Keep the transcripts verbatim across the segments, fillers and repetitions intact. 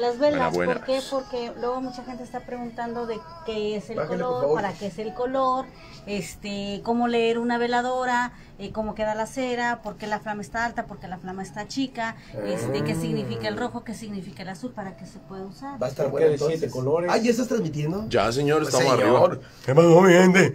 Las velas, Buena, ¿por qué? Porque luego mucha gente está preguntando de qué es el Bájale, por color, favor. para qué es el color, este, cómo leer una veladora, eh, cómo queda la cera, por qué la flama está alta, por qué la flama está chica, este, qué significa el rojo, qué significa el azul, para qué se puede usar. Va a estar ¿Por bueno qué de entonces. siete colores? Ah, ¿ya estás transmitiendo? Ya, señor, Pues, estamos señor. arriba. ¿Qué pasó, mi gente?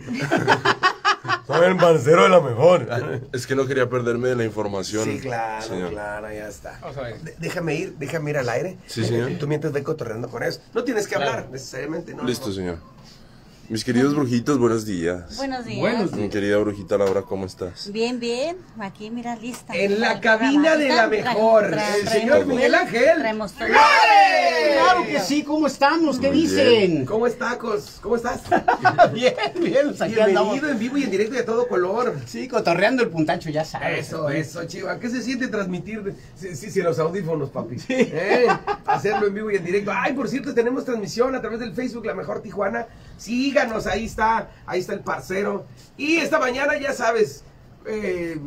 Soy el parcero de la mejor. Es que no quería perderme de la información. Sí, claro, señor. claro, ya está. Vamos a ver. De- déjame ir, déjame ir al aire. Sí, señor. Tú mientras ve cotorreando con eso. No tienes que Claro. hablar, necesariamente, ¿no? Listo, no. señor. Mis queridos brujitos, buenos días. Buenos días. Buenos Mi querida brujita Laura, ¿cómo estás? Bien, bien, aquí mira lista. En la Para el cabina programa. de la Trae- mejor, trae- el traemos señor todo. Miguel Ángel. Traemos todo. Claro que sí, ¿cómo estamos? ¿Qué Muy dicen? ¿Cómo estás, Cos? ¿Cómo estás? Bien, bien, pues aquí andamos. Bienvenido en vivo y en directo y a todo color. Sí, cotorreando el puntacho, ya sabes. Eso, eso, chiva. ¿Qué se siente transmitir? Sí, sí, sí, los audífonos, papi. ¿Eh? Hacerlo en vivo y en directo. Ay, por cierto, tenemos transmisión a través del Facebook La Mejor Tijuana. Síganos, ahí está, ahí está el parcero. Y esta mañana, ya sabes, eh,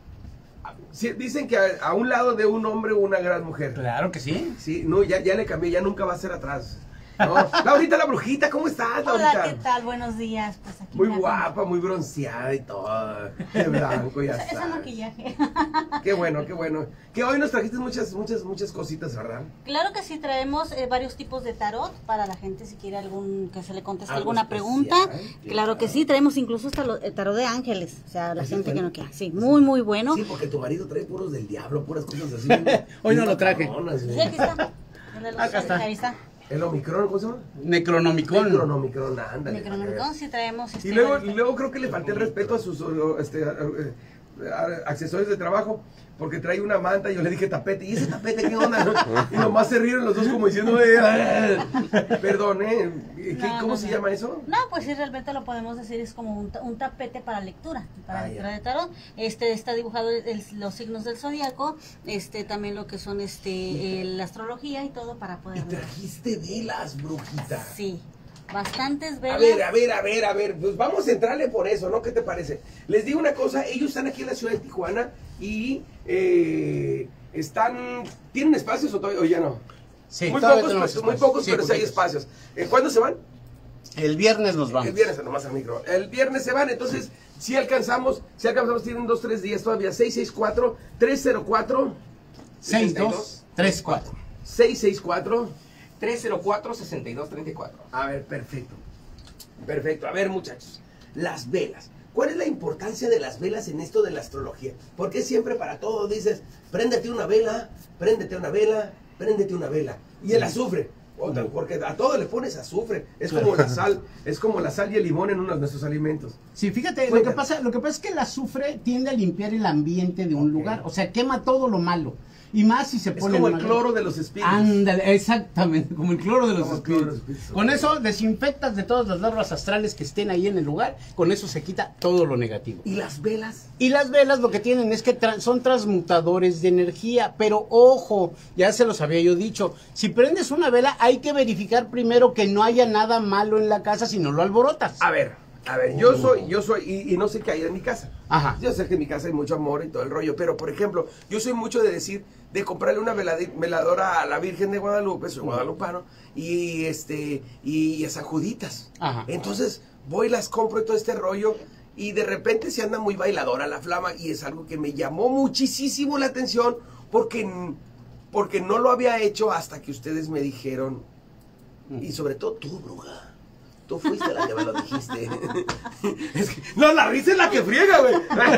sí, dicen que a, a un lado de un hombre una gran mujer. Claro que sí. Sí, no, ya, ya le cambié, ya nunca va a ser atrás. No. Laurita la brujita, ¿cómo estás, Hola, Laurita? ¿qué tal? Buenos días. Pues aquí Muy mira, guapa, muy bronceada y todo. De blanco, ya Ese, ese está. maquillaje. Qué bueno, qué bueno. Que hoy nos trajiste muchas, muchas, muchas cositas, ¿verdad? Claro que sí, traemos eh, varios tipos de tarot para la gente si quiere algún que se le conteste Algo alguna especial, pregunta. claro. Claro que sí, traemos incluso hasta lo- el tarot de ángeles, o sea, la ¿Ese gente es que bueno? no quiera. Sí, muy, muy bueno. Sí, porque tu marido trae puros del diablo, puras cosas así. Hoy no lo traje. Macabronas, güey. Sí, aquí está. El de los- Acá está. Ahí está. El Omicron, ¿cómo se llama? Necronomicon. Necronomicron, ándale. Necronomicon sí traemos. este, Y luego, varios- y luego creo que le falté el respeto a sus o, este, eh, eh, accesorios de trabajo, porque trae una manta y yo le dije tapete. ¿Y ese tapete qué onda? Y nomás se rieron los dos como diciendo, eh, ah, perdón, ¿eh? ¿Qué- No, ¿Cómo no, se no. llama eso? No, pues sí, realmente lo podemos decir, es como un, ta- un tapete para lectura, para Ah, lectura ya. de tarot. Este está dibujado el- el- los signos del zodiaco, este también lo que son este el- la astrología y todo para Y poder ver. trajiste velas, brujita. Sí, bastantes A velas. ver, a ver, a ver, a ver, pues vamos a entrarle por eso, ¿no? ¿Qué te parece? Les digo una cosa, ellos están aquí en la ciudad de Tijuana y eh, están, ¿tienen espacios o, todavía, o ya no? Sí, muy todavía pocos, tenemos pero, muy espacio. pocos, Sí, pero sí hay poquitos. espacios. Eh, ¿Cuándo se van? El viernes nos vamos. El viernes, nomás al micro. El viernes se van, entonces, si alcanzamos, si alcanzamos, tienen dos, tres días todavía. seis seis cuatro, tres cero cuatro, seis dos tres cuatro. seis seis cuatro. tres cero cuatro, sesenta y dos treinta y cuatro. A ver, perfecto. Perfecto. A ver, muchachos. Las velas. ¿Cuál es la importancia de las velas en esto de la astrología? Porque siempre para todo dices, préndete una vela, préndete una vela, préndete una vela. Y el azufre. Otra, porque a todo le pones azufre. Es como la sal, es como la sal y el limón en uno de nuestros alimentos. Sí, fíjate, lo que, Cuéntame. pasa, lo que pasa es que el azufre tiende a limpiar el ambiente de un Ok. lugar, o sea, quema todo lo malo. Y más si se Es pone... como en el una- cloro de los espíritus. Ándale, exactamente, como el cloro de los Como el cloro de los espíritus. espíritus. Con eso desinfectas de todas las larvas astrales que estén ahí en el lugar, con eso se quita todo lo negativo. ¿Y las velas? Y las velas lo que tienen es que tra- son transmutadores de energía, pero ojo, ya se los había yo dicho, si prendes una vela hay que verificar primero que no haya nada malo en la casa si no lo alborotas. A ver, a ver, yo soy, yo soy, y, y no sé qué hay en mi casa. Ajá. Yo sé que en mi casa hay mucho amor y todo el rollo, pero por ejemplo, yo soy mucho de decir, de comprarle una veladi- veladora a la Virgen de Guadalupe, soy guadalupano, y este, y a San Juditas. Ajá. Entonces, voy, las compro y todo este rollo, y de repente se anda muy bailadora la flama, y es algo que me llamó muchísimo la atención, porque, porque no lo había hecho hasta que ustedes me dijeron, y sobre todo tú, bruja. Tú fuiste la que me lo dijiste. Es que, no, la risa es la que friega, güey.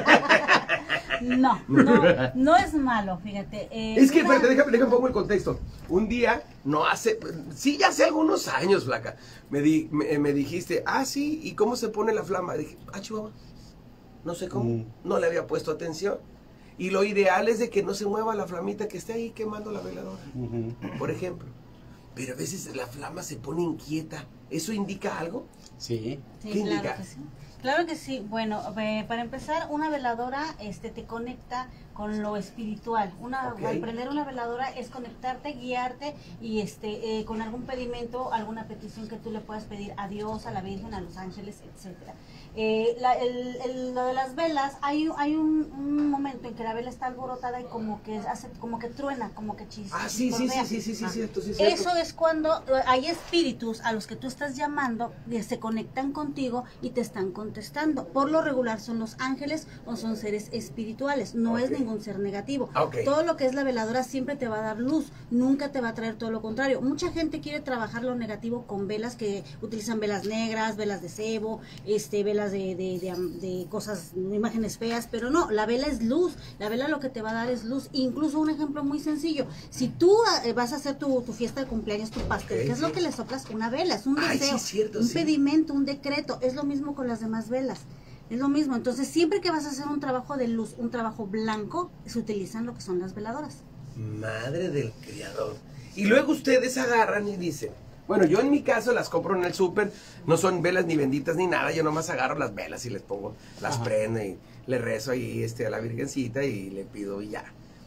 No, no, no es malo, fíjate. eh, Es que, una- espérate, déjame, déjame pongo el contexto. Un día, no hace, sí, ya hace algunos años, flaca, me, di, me, me dijiste, ah, sí, ¿y cómo se pone la flama? Dije, ah, chihuahua, no sé cómo, Mm. no le había puesto atención. Y lo ideal es de que no se mueva la flamita que esté ahí quemando la veladora, Ujú. por ejemplo. Pero a veces la flama se pone inquieta ¿eso indica algo? Sí. Sí, ¿Qué claro indica? que sí. Claro que sí. Bueno, eh, para empezar, una veladora este, te conecta con lo espiritual. Una, Ok. Al prender una veladora es conectarte, guiarte y este eh, con algún pedimento, alguna petición que tú le puedas pedir a Dios, a la Virgen, a los ángeles, etcétera. Eh, la, el, el- lo de las velas, hay, hay un, un momento en que la vela está alborotada y como que hace, como que truena, como que chis, Ah, sí, sí, sí, chisporrea. sí, sí, sí, Ah. cierto, sí, cierto. Eso es cuando eh, hay espíritus a los que tú estás llamando, que se conectan contigo y te están contestando. Por lo regular son los ángeles o son seres espirituales, no Ok. es ningún ser negativo. Ah, ok. Todo lo que es la veladora siempre te va a dar luz, nunca te va a traer todo lo contrario. Mucha gente quiere trabajar lo negativo con velas que utilizan velas negras, velas de cebo, este, velas de, de, de, de cosas, imágenes feas, pero no, la vela es luz, la vela lo que te va a dar es luz. Incluso un ejemplo muy sencillo, si tú eh, vas a hacer tu, tu fiesta de cumpleaños, tu pastel, Ok, ¿qué es sí. lo que le soplas? Una vela, es un Ay, sí, deseo, es cierto, un sí. pedimento, un decreto, es lo mismo con las demás velas. Es lo mismo, entonces siempre que vas a hacer un trabajo de luz, un trabajo blanco, se utilizan lo que son las veladoras. Madre del criador. Y luego ustedes agarran y dicen, bueno, yo en mi caso las compro en el súper, no son velas ni benditas ni nada, yo nomás agarro las velas y les pongo, las Ajá. prendo y le rezo ahí este, a la virgencita y le pido y ya.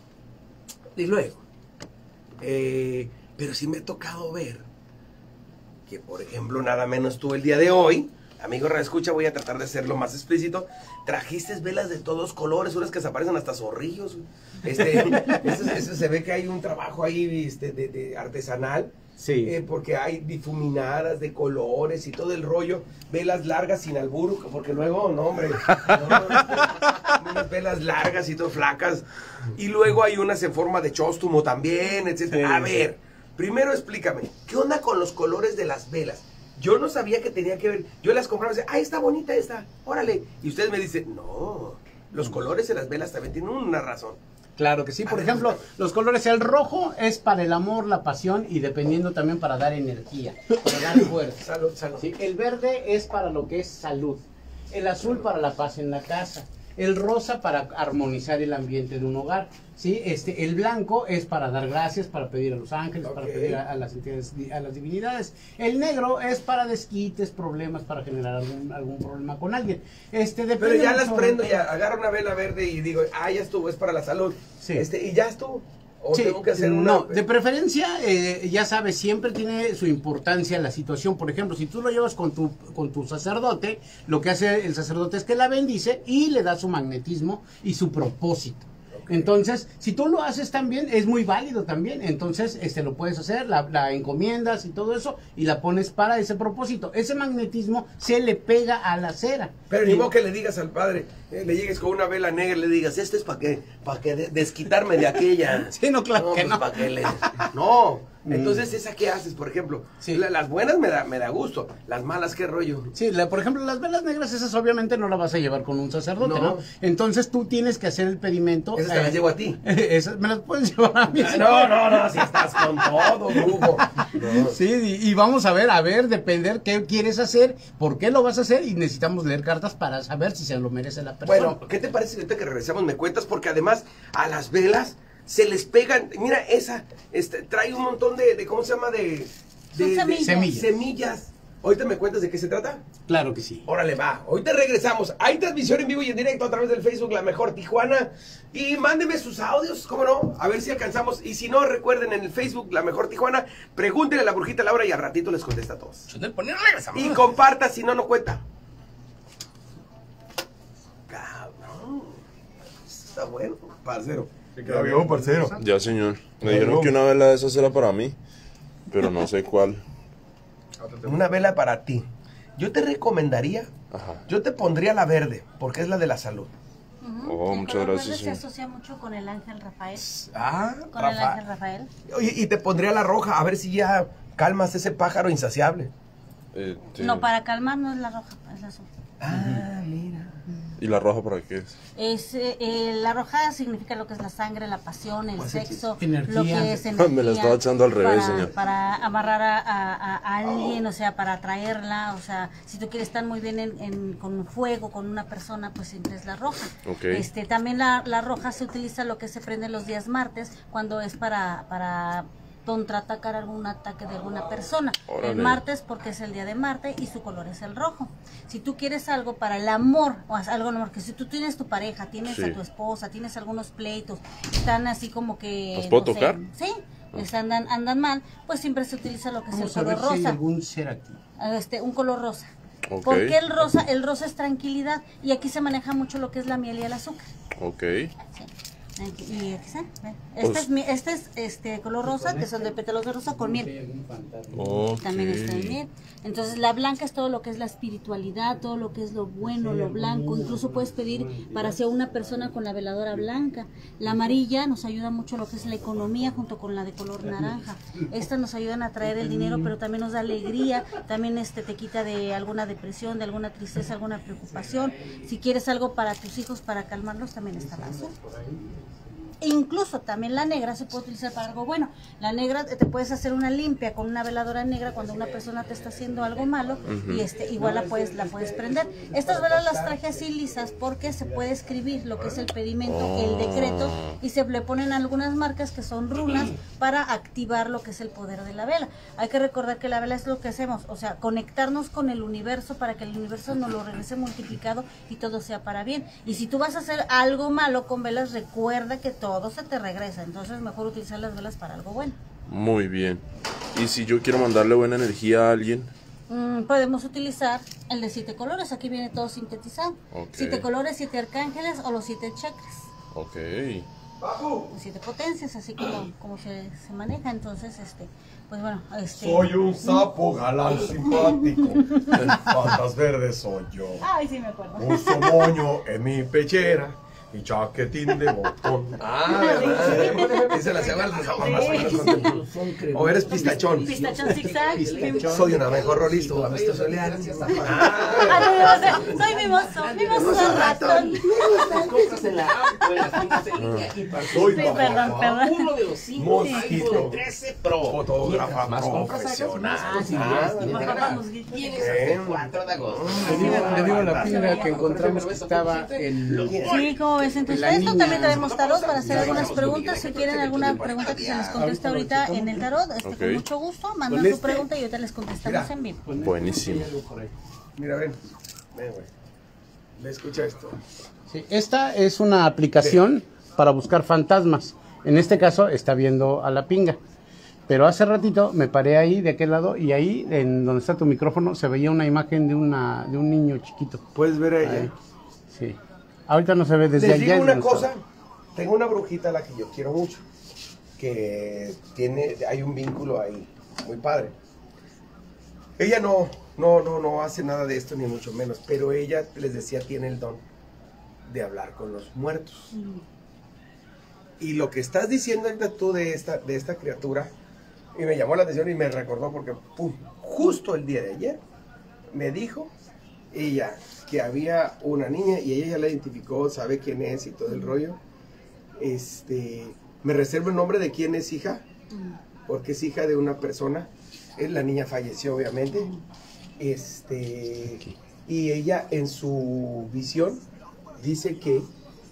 Y luego, eh, pero sí me ha tocado ver que, por ejemplo, nada menos tú el día de hoy, amigo reescucha, voy a tratar de ser lo más explícito, trajiste velas de todos colores, unas que se aparecen hasta zorrillos. Este, eso, eso se ve que hay un trabajo ahí este, de, de artesanal. Sí. Eh, porque hay difuminadas de colores y todo el rollo, velas largas sin albur, porque luego, no hombre, no, unas velas largas y todo flacas, y luego hay unas en forma de chóstumo también, etcétera. Sí. A ver, primero explícame, ¿qué onda con los colores de las velas? Yo no sabía que tenía que ver, yo las compraba y decía, ah, está bonita esta, órale, y ustedes me dicen, no, los colores de las velas también tienen una razón. Claro que sí. Por ejemplo, los colores, el rojo es para el amor, la pasión y dependiendo también para dar energía, para dar fuerza. Salud, salud. Sí, el verde es para lo que es salud. El azul para la paz en la casa. El rosa para armonizar el ambiente de un hogar. ¿Sí? Este, el blanco es para dar gracias, para pedir a los ángeles, para Ok. pedir a, a las entidades, a las divinidades. El negro es para desquites, problemas, para generar algún, algún problema con alguien. Este, Pero depende ya las mucho- prendo, ya agarro una vela verde y digo, ah, ya estuvo, es para la salud. Sí. Este, y ya estuvo. O Sí, tengo que hacer una. no, de preferencia, eh, ya sabes, siempre tiene su importancia la situación. Por ejemplo, si tú lo llevas con tu, con tu sacerdote, lo que hace el sacerdote es que la bendice y le da su magnetismo y su propósito. Entonces, si tú lo haces también, es muy válido también. Entonces, este lo puedes hacer, la, la encomiendas y todo eso, y la pones para ese propósito. Ese magnetismo se le pega a la cera. Pero ni Y- modo que le digas al padre, eh, le llegues con una vela negra y le digas, este es para que, para que de- desquitarme de aquella. Sí, no, claro que pues, no. ¿pa' qué le- No. Entonces, ¿esa qué haces, por ejemplo? Sí. La- las buenas me da, me da gusto. Las malas, ¿qué rollo? Sí, la- por ejemplo, las velas negras, esas obviamente no las vas a llevar con un sacerdote, ¿no? No. Entonces tú tienes que hacer el pedimento. Esas te las llevo a ti. Esas me las puedes llevar a mí. No, no, no, si estás con todo, brujo. No. Sí, y, y vamos a ver, a ver, depender qué quieres hacer, por qué lo vas a hacer, y necesitamos leer cartas para saber si se lo merece la persona. Bueno, ¿qué te parece si ahorita que regresamos me cuentas? Porque además a las velas se les pegan, mira esa, este, trae un montón de, de ¿cómo se llama? De, Son de- de- semillas. Semillas. semillas. Ahorita me cuentas de qué se trata. Claro que sí. Órale, va. Ahorita regresamos. Hay transmisión en vivo y en directo a través del Facebook La Mejor Tijuana. Y mándenme sus audios, ¿cómo no? A ver si alcanzamos. Y si no, recuerden en el Facebook La Mejor Tijuana, pregúntenle a la brujita Laura y al ratito les contesta a todos. regresamos. Y comparta, si no, no cuenta. Cabrón. Está bueno, parcero. Ya vio, parcero. Ya, señor. Me dijeron que una vela de esas era para mí, pero no sé cuál. Una vela para ti. Yo te recomendaría, Ajá. yo te pondría la verde, porque es la de la salud. Ujú. Oh, El muchas color gracias, verde se sí. asocia mucho con el ángel Rafael. Ah, Con el Rafa. ángel Rafael. Oye, y te pondría la roja, a ver si ya calmas ese pájaro insaciable. Eh, sí. No, para calmar no es la roja, es la azul. Ah, mira. ¿Y la roja para qué es? Es, eh, eh, la roja significa lo que es la sangre, la pasión, el Pues sí, sexo, energía. lo que es Me energía. la estaba echando al revés, para, señor. Para amarrar a, a- a alguien, o sea, para atraerla, o sea, si tú quieres estar muy bien en, en- con fuego, con una persona, pues siempre es la roja. Ok. Este, también la, la roja se utiliza lo que se prende los días martes, cuando es para, para contraatacar algún ataque de alguna persona. Órale. El martes porque es el día de Marte y su color es el rojo. Si tú quieres algo para el amor, o algo amor, que si tú tienes tu pareja, tienes Sí. a tu esposa, tienes algunos pleitos, están así como que... ¿Los puedo no sé, tocar? sí, les andan, andan mal, pues siempre se utiliza lo que es Vamos el a ver color si hay rosa. algún ser aquí. Este, un color rosa. Ok. Porque el rosa, el rosa es tranquilidad y aquí se maneja mucho lo que es la miel y el azúcar. Ok. Sí. Aquí- y aquí está, ven. Este, Pues- es, mi- este es este color rosa, que son de pétalos de rosa con miel. Ok. También está en miel. Entonces la blanca es todo lo que es la espiritualidad, todo lo que es lo bueno, lo blanco. Incluso puedes pedir para ser una persona con la veladora blanca. La amarilla nos ayuda mucho lo que es la economía junto con la de color naranja. Estas nos ayudan a traer el dinero, pero también nos da alegría. También este te quita de alguna depresión, de alguna tristeza, alguna preocupación. Si quieres algo para tus hijos, para calmarlos, también está la azul. E incluso también la negra se puede utilizar para algo bueno. La negra, te puedes hacer una limpia con una veladora negra cuando una persona te está haciendo algo malo. Ujú. Y este igual la puedes la puedes prender. Estas velas las traje así lisas porque se puede escribir lo que es el pedimento, el decreto, y se le ponen algunas marcas que son runas para activar lo que es el poder de la vela. Hay que recordar que la vela es lo que hacemos, o sea, conectarnos con el universo para que el universo nos lo regrese multiplicado y todo sea para bien. Y si tú vas a hacer algo malo con velas, recuerda que todo todo se te regresa, entonces mejor utilizar las velas para algo bueno. Muy bien. ¿Y si yo quiero mandarle buena energía a alguien? Mm, podemos utilizar el de siete colores, aquí viene todo sintetizado. Ok. Siete colores, siete arcángeles o los siete chakras. Ok. Siete potencias, así como, como se, se maneja, entonces, este, pues bueno, este... Soy un sapo galán simpático. El patas verdes soy yo. Ay, sí me acuerdo. Uso moño en mi pechera y chaquetín de botón. Ah, ¿verdad? Dice la señora de mamá. O eres pistachón. Pistachón zigzag. Soy una mejor rolista. ¿La viste solear? Ah, soy mimoso, mimoso ratón. Compras en la app o en las tiendas en línea y Soy Sí, perdón, perdón. uno de los cinco Mosquito. iPhone trece Pro. Fotógrafa Más compras profesional. hagas, más Ah, posibilidades Por tienes de favor, ganar. mosquito. Tienes hasta el cuatro de agosto. Le digo, le digo a la pinga que encontramos que estaba el... Sí, como ves, entonces La esto niña. también tenemos tarot para hacer algunas preguntas. Si quieren alguna pregunta que se les conteste ahorita en el tarot, este, Ok. con mucho gusto, mandan Con su este. pregunta y ahorita les contestamos Mira. en vivo. Buenísimo. Mira, ven. Ven, güey. Ve, escucha esto. Sí, esta es una aplicación para buscar fantasmas. En este caso está viendo a la pinga. Pero hace ratito me paré ahí de aquel lado y ahí, en donde está tu micrófono, se veía una imagen de una de un niño chiquito. ¿Puedes ver a ella? Ahí. Sí. Ahorita no se ve desde Les allá. digo es una donde cosa, está. tengo una brujita a la que yo quiero mucho, que tiene, hay un vínculo ahí, muy padre. Ella no, no, no, no hace nada de esto, ni mucho menos, pero ella, les decía, tiene el don de hablar con los muertos. Y lo que estás diciendo ahorita tú de esta, de esta criatura, y me llamó la atención y me recordó porque, pum, justo el día de ayer, me dijo ella que había una niña y ella ya la identificó, sabe quién es y todo el rollo. Este, me reservo el nombre de quién es hija, porque es hija de una persona. Eh, La niña falleció, obviamente. Este, y ella en su visión dice que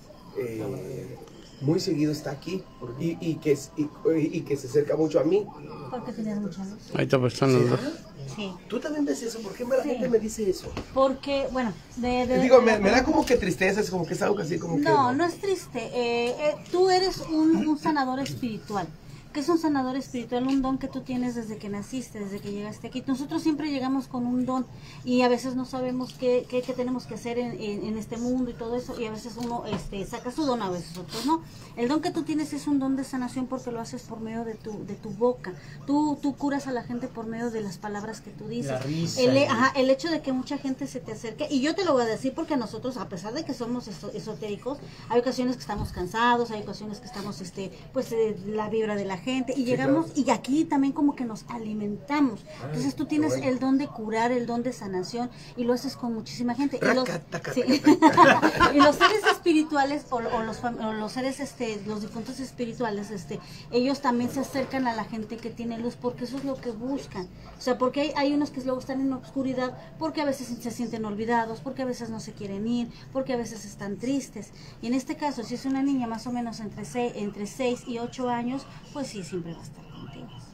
eh, muy seguido está aquí y, y, que, es- y, y que se acerca mucho a mí. Porque tienes mucha luz. Ahí está, pues, están los dos. Sí. ¿Tú también ves eso? ¿Por qué la Sí. gente me dice eso? Porque, bueno, de... de- Digo, me, me da como que tristeza, es como que es algo así como que... No, no es triste. Eh, eh, tú eres un, un sanador espiritual. ¿Qué es un sanador espiritual? Un don que tú tienes desde que naciste, desde que llegaste aquí. Nosotros siempre llegamos con un don y a veces no sabemos qué, qué, qué tenemos que hacer en, en, en este mundo y todo eso, y a veces uno este, saca su don, a veces otros no. El don que tú tienes es un don de sanación porque lo haces por medio de tu, de tu boca. Tú, tú curas a la gente por medio de las palabras que tú dices. La risa. El, ajá, el hecho de que mucha gente se te acerque, y yo te lo voy a decir porque nosotros, a pesar de que somos eso- esotéricos, hay ocasiones que estamos cansados, hay ocasiones que estamos, este, pues, eh, la vibra de la gente, y llegamos, y aquí también como que nos alimentamos. Entonces tú tienes el don de curar, el don de sanación, y lo haces con muchísima gente. Y los, sí. Y los seres espirituales, o, o los, fam- o los seres, este, los difuntos espirituales, este, ellos también se acercan a la gente que tiene luz, porque eso es lo que buscan. O sea, porque hay, hay unos que luego están en oscuridad, porque a veces se sienten olvidados, porque a veces no se quieren ir, porque a veces están tristes. Y en este caso, si es una niña más o menos entre seis, entre seis y ocho años, pues sí, siempre va a estar contigo.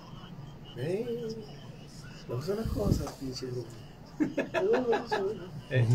Eh, no son las cosas, pinche brujo. Eh.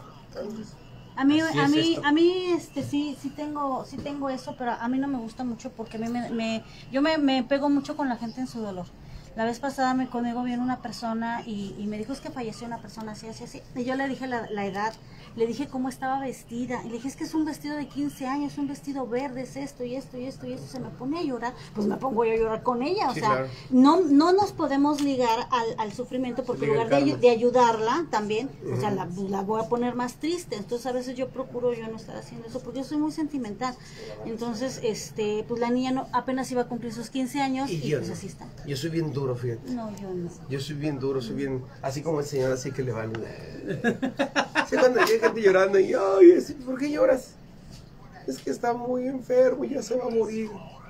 A mí, Así a es mí, esto. a mí, este, sí, sí tengo, sí tengo eso, pero a mí no me gusta mucho porque a mí me, me yo me, me pego mucho con la gente en su dolor. La vez pasada me conmigo vino una persona y, y me dijo, es que falleció una persona así, así, así. Y yo le dije la, la edad, le dije cómo estaba vestida. Y le dije, es que es un vestido de quince años, un vestido verde, es esto y esto y esto y esto. Se me pone a llorar, pues me pongo yo a llorar con ella. O Sí, sea, claro. no, no nos podemos ligar al, al sufrimiento porque en lugar de, ayu- de ayudarla también, o sea, la, la voy a poner más triste. Entonces a veces yo procuro yo no estar haciendo eso porque yo soy muy sentimental. Entonces, este, pues la niña no, apenas iba a cumplir sus quince años y, Y yo pues no. así está. Yo soy bien duro, fíjate. No, yo no. Yo soy bien duro, soy bien, así como el señor, así que le vale. Sí, cuando llega gente llorando y, ay, es- ¿por qué lloras? Es que está muy enfermo, ya se va a morir.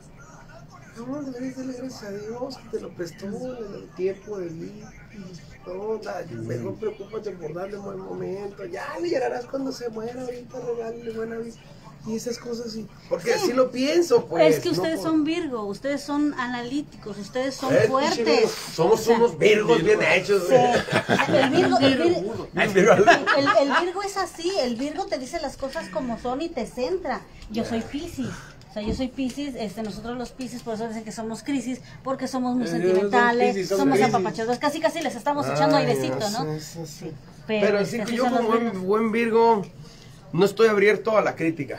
No, deberías darle gracias a Dios que te lo prestó en el tiempo de vida. No, da- mejor preocúpate por darle un buen momento. Ya le llorarás cuando se muera, ahorita regálale buena vida. Y esas cosas sí. Porque Sí. así lo pienso, pues. Es que no ustedes por- son Virgo, ustedes son analíticos, ustedes son Eh, pinche fuertes. Virgo. Somos O sea, unos virgos bien hechos. sí. El Virgo, el, Vir- Ay, Virgo. el- el Virgo es así, el Virgo te dice las cosas como son y te centra. Yo soy Piscis. O sea, yo soy Piscis, este, nosotros los Piscis, por eso dicen que somos crisis, porque somos muy Eh, sentimentales, son Piscis, son somos crisis. apapachadores, casi casi les estamos echando Ay, airecito, ¿no? sí, sí, sí. Sí, Pero, pero, sí, este, así yo son los como Virgos. buen, buen Virgo no estoy abierto a la crítica.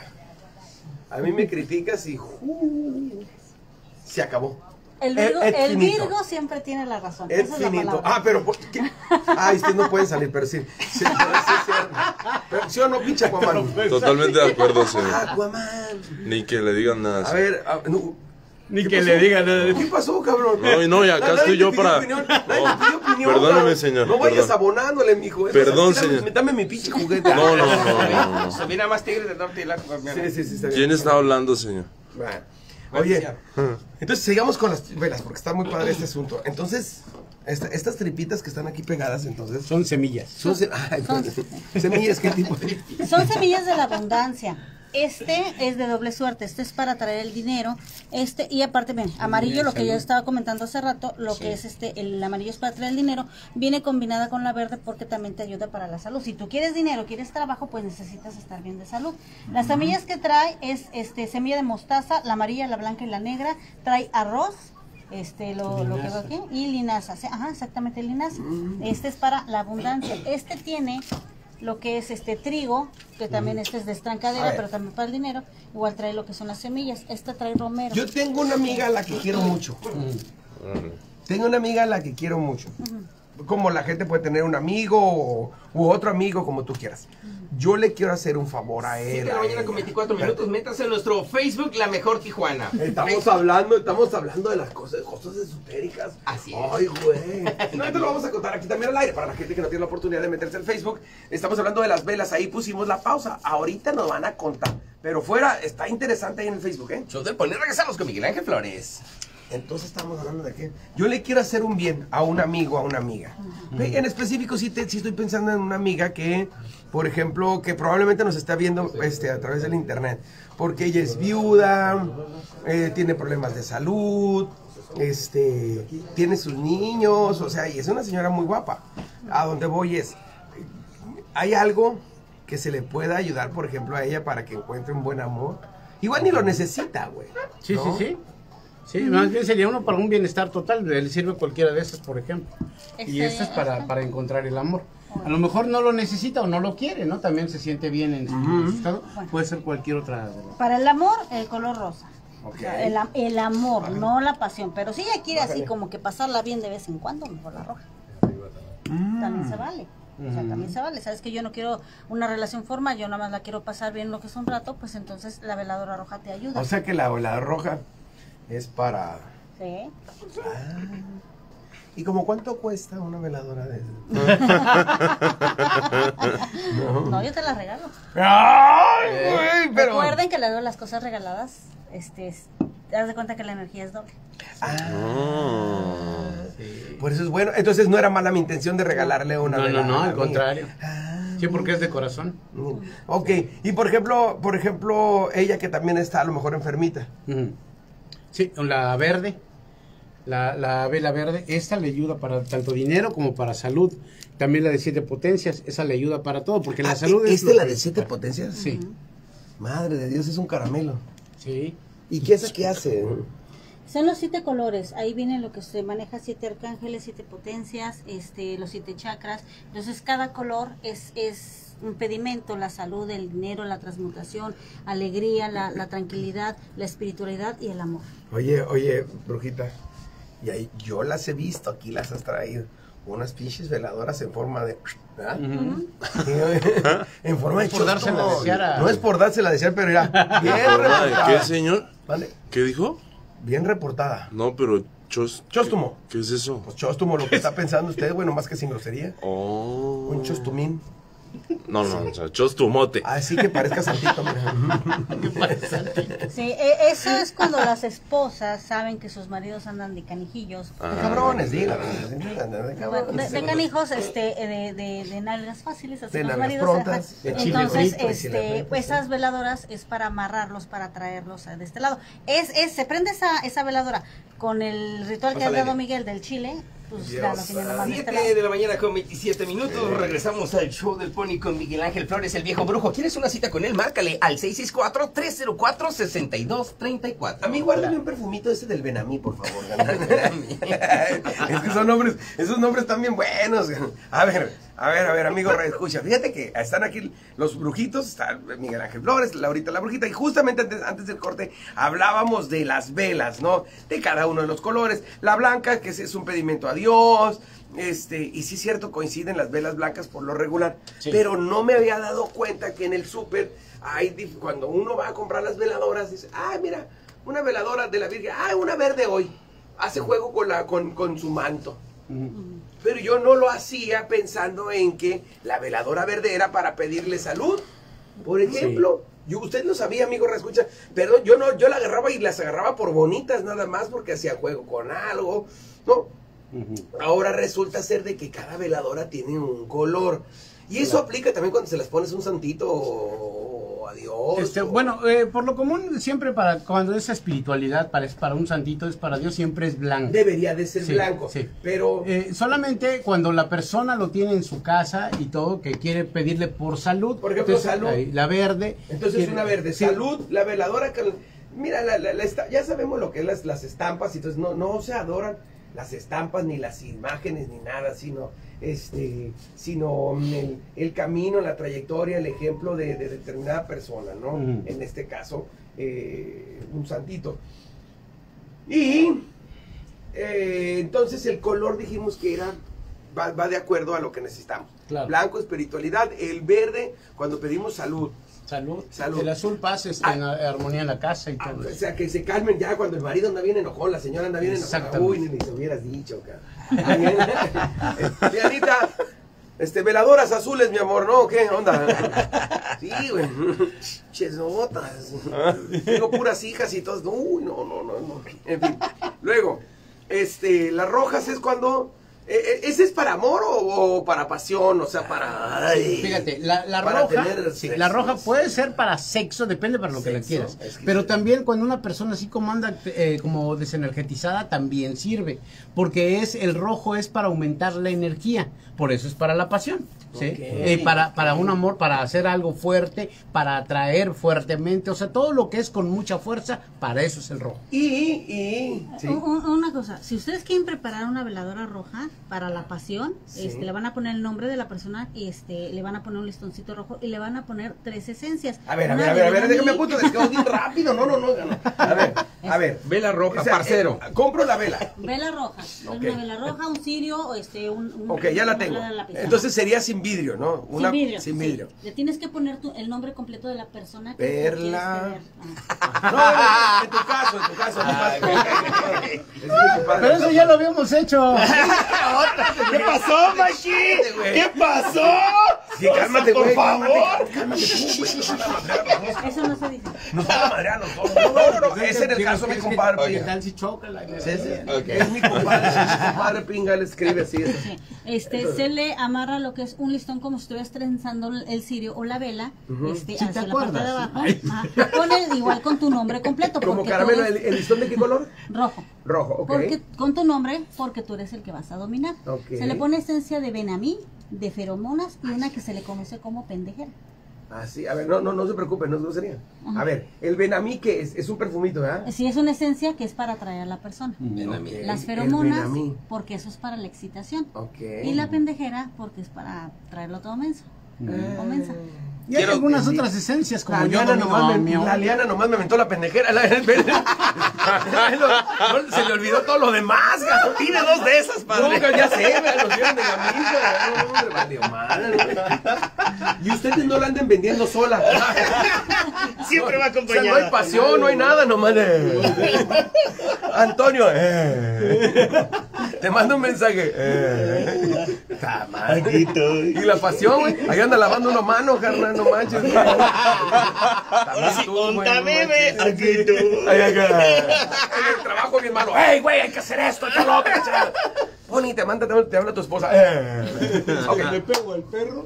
A mí me criticas y uh, se acabó. El Virgo, Es- es el finito. Virgo siempre tiene la razón. Es Esa es la finito. palabra. Ah, pero ¿por qué? Ay, ustedes no pueden salir, pero sí. Sí, pero sí es cierto. Pero, ¿sí o no, pinche Aquaman? Totalmente de acuerdo, señor. Aquaman. Ni que le digan nada. A señor. ver, a- no, Ni ¿qué que pasó? le digan nada. ¿Qué pasó, cabrón? No, y no, y acá Nadie estoy te yo pidió para- opinión, nadie te No, pidió opinión, perdóneme, cabrón. señor, No vayas perdón. abonándole, mijo. Perdón, Dame- señor. Dame mi pinche juguete. No, no, no, no, no. Se viene más Tigres del Norte y la Sí, sí, sí, está bien. ¿Quién está hablando, señor? Bueno, oye, entonces sigamos con las velas porque está muy padre este asunto. Entonces, esta- estas tripitas que están aquí pegadas, entonces Son semillas. son se- ay, Son- semillas. ¿Qué tipo de? Son semillas de la abundancia. Este es de doble suerte, este es para traer el dinero, este y aparte, ven, amarillo, lo que yo estaba comentando hace rato, lo que es este, el amarillo es para traer el dinero, viene combinada con la verde porque también te ayuda para la salud. Si tú quieres dinero, quieres trabajo, pues necesitas estar bien de salud. Las semillas que trae es este semilla de mostaza, la amarilla, la blanca y la negra, trae arroz, este lo, lo que veo aquí, y linaza, sí, ajá, exactamente linaza. Este es para la abundancia. Este tiene lo que es este trigo, que también este es de A estrancadera, ver. pero también para el dinero. Igual trae lo que son las semillas. Esta trae romero. Yo tengo una amiga a la que quiero mucho. Tengo una amiga a la que quiero mucho. Como la gente puede tener un amigo o, u otro amigo, como tú quieras. Yo le quiero hacer un favor a él. siete de la a mañana ella. con veinticuatro minutos. Métase en nuestro Facebook, La Mejor Tijuana. Estamos hablando, estamos hablando de las cosas, cosas esotéricas. Así es. Ay, güey. No, esto lo vamos a contar aquí también al aire para la gente que no tiene la oportunidad de meterse al Facebook. Estamos hablando de las velas, ahí pusimos la pausa. Ahorita nos van a contar. Pero fuera, está interesante ahí en el Facebook, ¿eh? Show del Pony, regresamos con Miguel Ángel Flores. Entonces estamos hablando de qué. Yo le quiero hacer un bien a un amigo, a una amiga. Ve, en específico sí, te, sí estoy pensando en una amiga que, por ejemplo, que probablemente nos está viendo este, a través del internet. Porque ella es viuda, eh, tiene problemas de salud, este, tiene sus niños, o sea, y es una señora muy guapa. A donde voy es, ¿hay algo que se le pueda ayudar, por ejemplo, a ella para que encuentre un buen amor? Igual ni lo necesita, güey. Sí, ¿no? sí, sí. Sí, más bien sería uno para un bienestar total. Le sirve cualquiera de estas, por ejemplo. Y Este, esta es para, ajá. para encontrar el amor. A lo mejor no lo necesita o no lo quiere, ¿no? También se siente bien en su estado. Puede ser cualquier otra de las. Para el amor, el color rosa. Ok. O sea, el, am- el amor, no la pasión. Pero si ella quiere así como que pasarla bien de vez en cuando, mejor la roja. También se vale. O sea, también se vale. Sabes que yo no quiero una relación formal, yo nada más la quiero pasar bien lo que es un rato, pues entonces la veladora roja te ayuda. O sea que la ola roja es para... Sí. ¿Y como cuánto cuesta una veladora de No, yo te la regalo. ¡Ay, güey! Pero... Recuerden que luego las cosas regaladas, este, es- te das de cuenta que la energía es doble. Ah. Por eso es bueno. Entonces no era mala mi intención de regalarle una No, no, veladora. no, al amiga. contrario. Ah, Sí, porque es de corazón. mm. Ok, y por ejemplo, por ejemplo, ella que también está a lo mejor enfermita. Ujú. Sí, la verde. La, la vela verde, esta le ayuda para tanto dinero como para salud. También la de siete potencias, esa le ayuda para todo, porque la ah, salud ¿Esta es... es la de siete potencias? Sí. Uh-huh. Madre de Dios, es un caramelo. Sí. ¿Y qué es esa que hace? Son los siete colores, ahí viene lo que se maneja, siete arcángeles, siete potencias, este, los siete chakras. Entonces cada color es, es un pedimento, la salud, el dinero, la transmutación, alegría, la, la tranquilidad, la espiritualidad y el amor. Oye, oye, brujita, y ahí yo las he visto, aquí las has traído. Unas pinches veladoras en forma de... ¿verdad? Uh-huh. En forma de por dársela a desear a... No es por dársela a desear, pero era bien reportada. ¿Qué, señor? ¿Vale? ¿Qué dijo? Bien reportada. No, pero chos... Chóstumo. ¿Qué, qué es eso? Pues chóstumo, lo que está pensando usted, bueno, más que sin grosería. Oh. Un chostumín. No, no, o sea, chostumote. Así que parezca santito, mira. Sí, e- eso es cuando las esposas saben que sus maridos andan de canijillos. Ah, de cabrones, dígalo. Bueno, de, de canijos, este, de, de, de nalgas fáciles, así De los nalgas maridos. prontas, ajá. de chile Entonces, frito, de chile este, frito, pues sí. esas veladoras es para amarrarlos, para traerlos de este lado. Es, es, se prende esa, esa veladora con el ritual que ha Pásale. dado Miguel del Chile. Pues Dios, ya lo tienen nomás de este siete lado. de la mañana con veintisiete minutos. Regresamos al show del Pony con Miguel Ángel Flores, el viejo brujo. ¿Quieres una cita con él? Márcale al seis seis cuatro, tres cero cuatro, seis dos tres cuatro. A mí guárdame un perfumito ese del Benamí, por favor. Es que son nombres, esos nombres están bien buenos. A ver, a ver, a ver, amigo, escucha. Fíjate que están aquí los brujitos, está Miguel Ángel Flores, Laurita la brujita, y justamente antes, antes del corte hablábamos de las velas, ¿no? De cada uno de los colores. La blanca, que es, es un pedimento a Dios. Este, y sí es cierto, coinciden las velas blancas por lo regular, sí. Pero no me había dado cuenta que en el súper hay, cuando uno va a comprar las veladoras, dice, ay, mira, una veladora de la Virgen, ay, una verde hoy, hace juego con, la, con, con su manto. Uh-huh. Pero yo no lo hacía pensando en que la veladora verde era para pedirle salud, por ejemplo. Sí. Yo, usted lo sabía, amigo, reescucha, perdón, yo no, yo la agarraba y las agarraba por bonitas nada más, porque hacía juego con algo, ¿no? Uh-huh. Ahora resulta ser de que cada veladora tiene un color. Y eso claro. Aplica también cuando se las pones un santito o a Dios. Este, o... Bueno, eh, por lo común siempre para cuando esa espiritualidad para, es para un santito, es para Dios, siempre es blanco. Debería de ser sí, blanco, sí. Pero... Eh, solamente cuando la persona lo tiene en su casa y todo, que quiere pedirle por salud. Por ejemplo, entonces, salud. Ahí, la verde. Entonces quiere, una verde. sí. Salud, la veladora que... Mira, la, la, la, ya sabemos lo que es las, las estampas, y entonces no, no se adoran las estampas ni las imágenes ni nada, sino este sino el, el camino, la trayectoria, el ejemplo de, de determinada persona, ¿no? Uh-huh. En este caso, eh, un santito. Y eh, entonces el color dijimos que era va, va de acuerdo a lo que necesitamos. Claro. Blanco, espiritualidad, el verde, cuando pedimos salud. Salud. Salud. El azul pasa este, ah, en armonía en la casa y todo. Ah, o sea, que se calmen ya cuando el marido anda bien enojón, la señora anda bien enojada. Uy, ni se hubieras dicho, cara. Dianita, este, veladoras azules, mi amor, ¿no? ¿Qué onda? Sí, güey. Chesotas. Tengo puras hijas y todas. Uy, no, no, no, no. En fin. Luego, este, las rojas es cuando... ¿Ese es para amor o, o para pasión? O sea, para... Ay, fíjate, la, la para roja sí, la roja puede ser para sexo, depende para lo sexo, que la quieras. Es que pero sí. También cuando una persona así como anda eh, como desenergetizada, también sirve. Porque es el rojo es para aumentar la energía. Por eso es para la pasión. ¿sí? Okay, eh, para, para un amor, para hacer algo fuerte, para atraer fuertemente. O sea, todo lo que es con mucha fuerza, para eso es el rojo. Y, y ¿sí? Una cosa, si ustedes quieren preparar una veladora roja para la pasión, sí. este, le van a poner el nombre de la persona y este, le van a poner un listoncito rojo y le van a poner tres esencias. A ver, a ver, a ver, a ver, déjame apunto, es que voy bien rápido, no, no, no, no. A ver, a ver. Vela roja, o sea, parcero. Eh, compro la vela. Vela roja, okay. Una vela roja, un cirio, este, un... un ok, ya la tengo. Entonces sería sin vidrio, ¿no? Una, sin vidrio. Sin vidrio. Sí. Le tienes que poner tu, el nombre completo de la persona que Perla. Ah. No, en tu caso, en tu caso. Ay, okay. Pero eso ya lo habíamos hecho. ¿Qué pasó, Machi? ¿Qué pasó? Sí, cálmate, por güey, favor. cálmate, cálmate tú, güey. Nos van a madrear los dos. Eso no se dice. Nos van a madrear los dos. No, no, no, no. Ese en el caso de mi compadre. ¿Qué tal si choca la Sí, sí. Es mi compadre, es mi compadre Pinga, le escribe así. Sí. Este, se le amarra lo que es un listón como si estuvieras trenzando el cirio o la vela, este, ¿Sí hacia te la parte de acuerdas? abajo. Ajá. Con el, igual con tu nombre completo. Como porque caramelo, tú ¿el, eres el listón de qué color? rojo. Rojo, ok. Porque, con tu nombre, porque tú eres el que vas a dominar. Ok. Se le pone esencia de benamí, de feromonas y una que se le conoce como pendejera. Ah, sí, a ver, no, no, no se preocupe, no es grosería. Ajá. A ver, el Benamí, ¿qué es? Es un perfumito, ¿verdad? Sí, es una esencia que es para atraer a la persona. Benamí. Ok, Las el feromonas, Benamí. porque eso es para la excitación. Ok. Y la pendejera, porque es para traerlo todo menso. O mensa. Y hay Quiero- algunas sí. otras esencias como La yo Liana, domino nomás a me, mi la Liana nomás me aventó la pendejera. La- el- no, se le olvidó todo lo demás. gato. Tiene dos de esas, padre. No, ya sé, me los dieron de la misma. No, hombre, valió madre. Y ustedes no la anden vendiendo sola. Siempre va O sea, acompañada. no hay pasión, no hay nada, nomás de... Antonio, eh. Te mando un mensaje. Eh. Ta madre. Y la pasión, güey. Ahí anda lavando una mano, carnal, no manches. También tú, güey, no Ponta bebé, manches. aquí tú. Ay, acá. En el trabajo bien malo. ¡Ey, güey, hay que hacer esto! ¡Esto lo otro! Pony, te manda, te, te habla tu esposa. Eh. Ok. ¿Le pego al perro?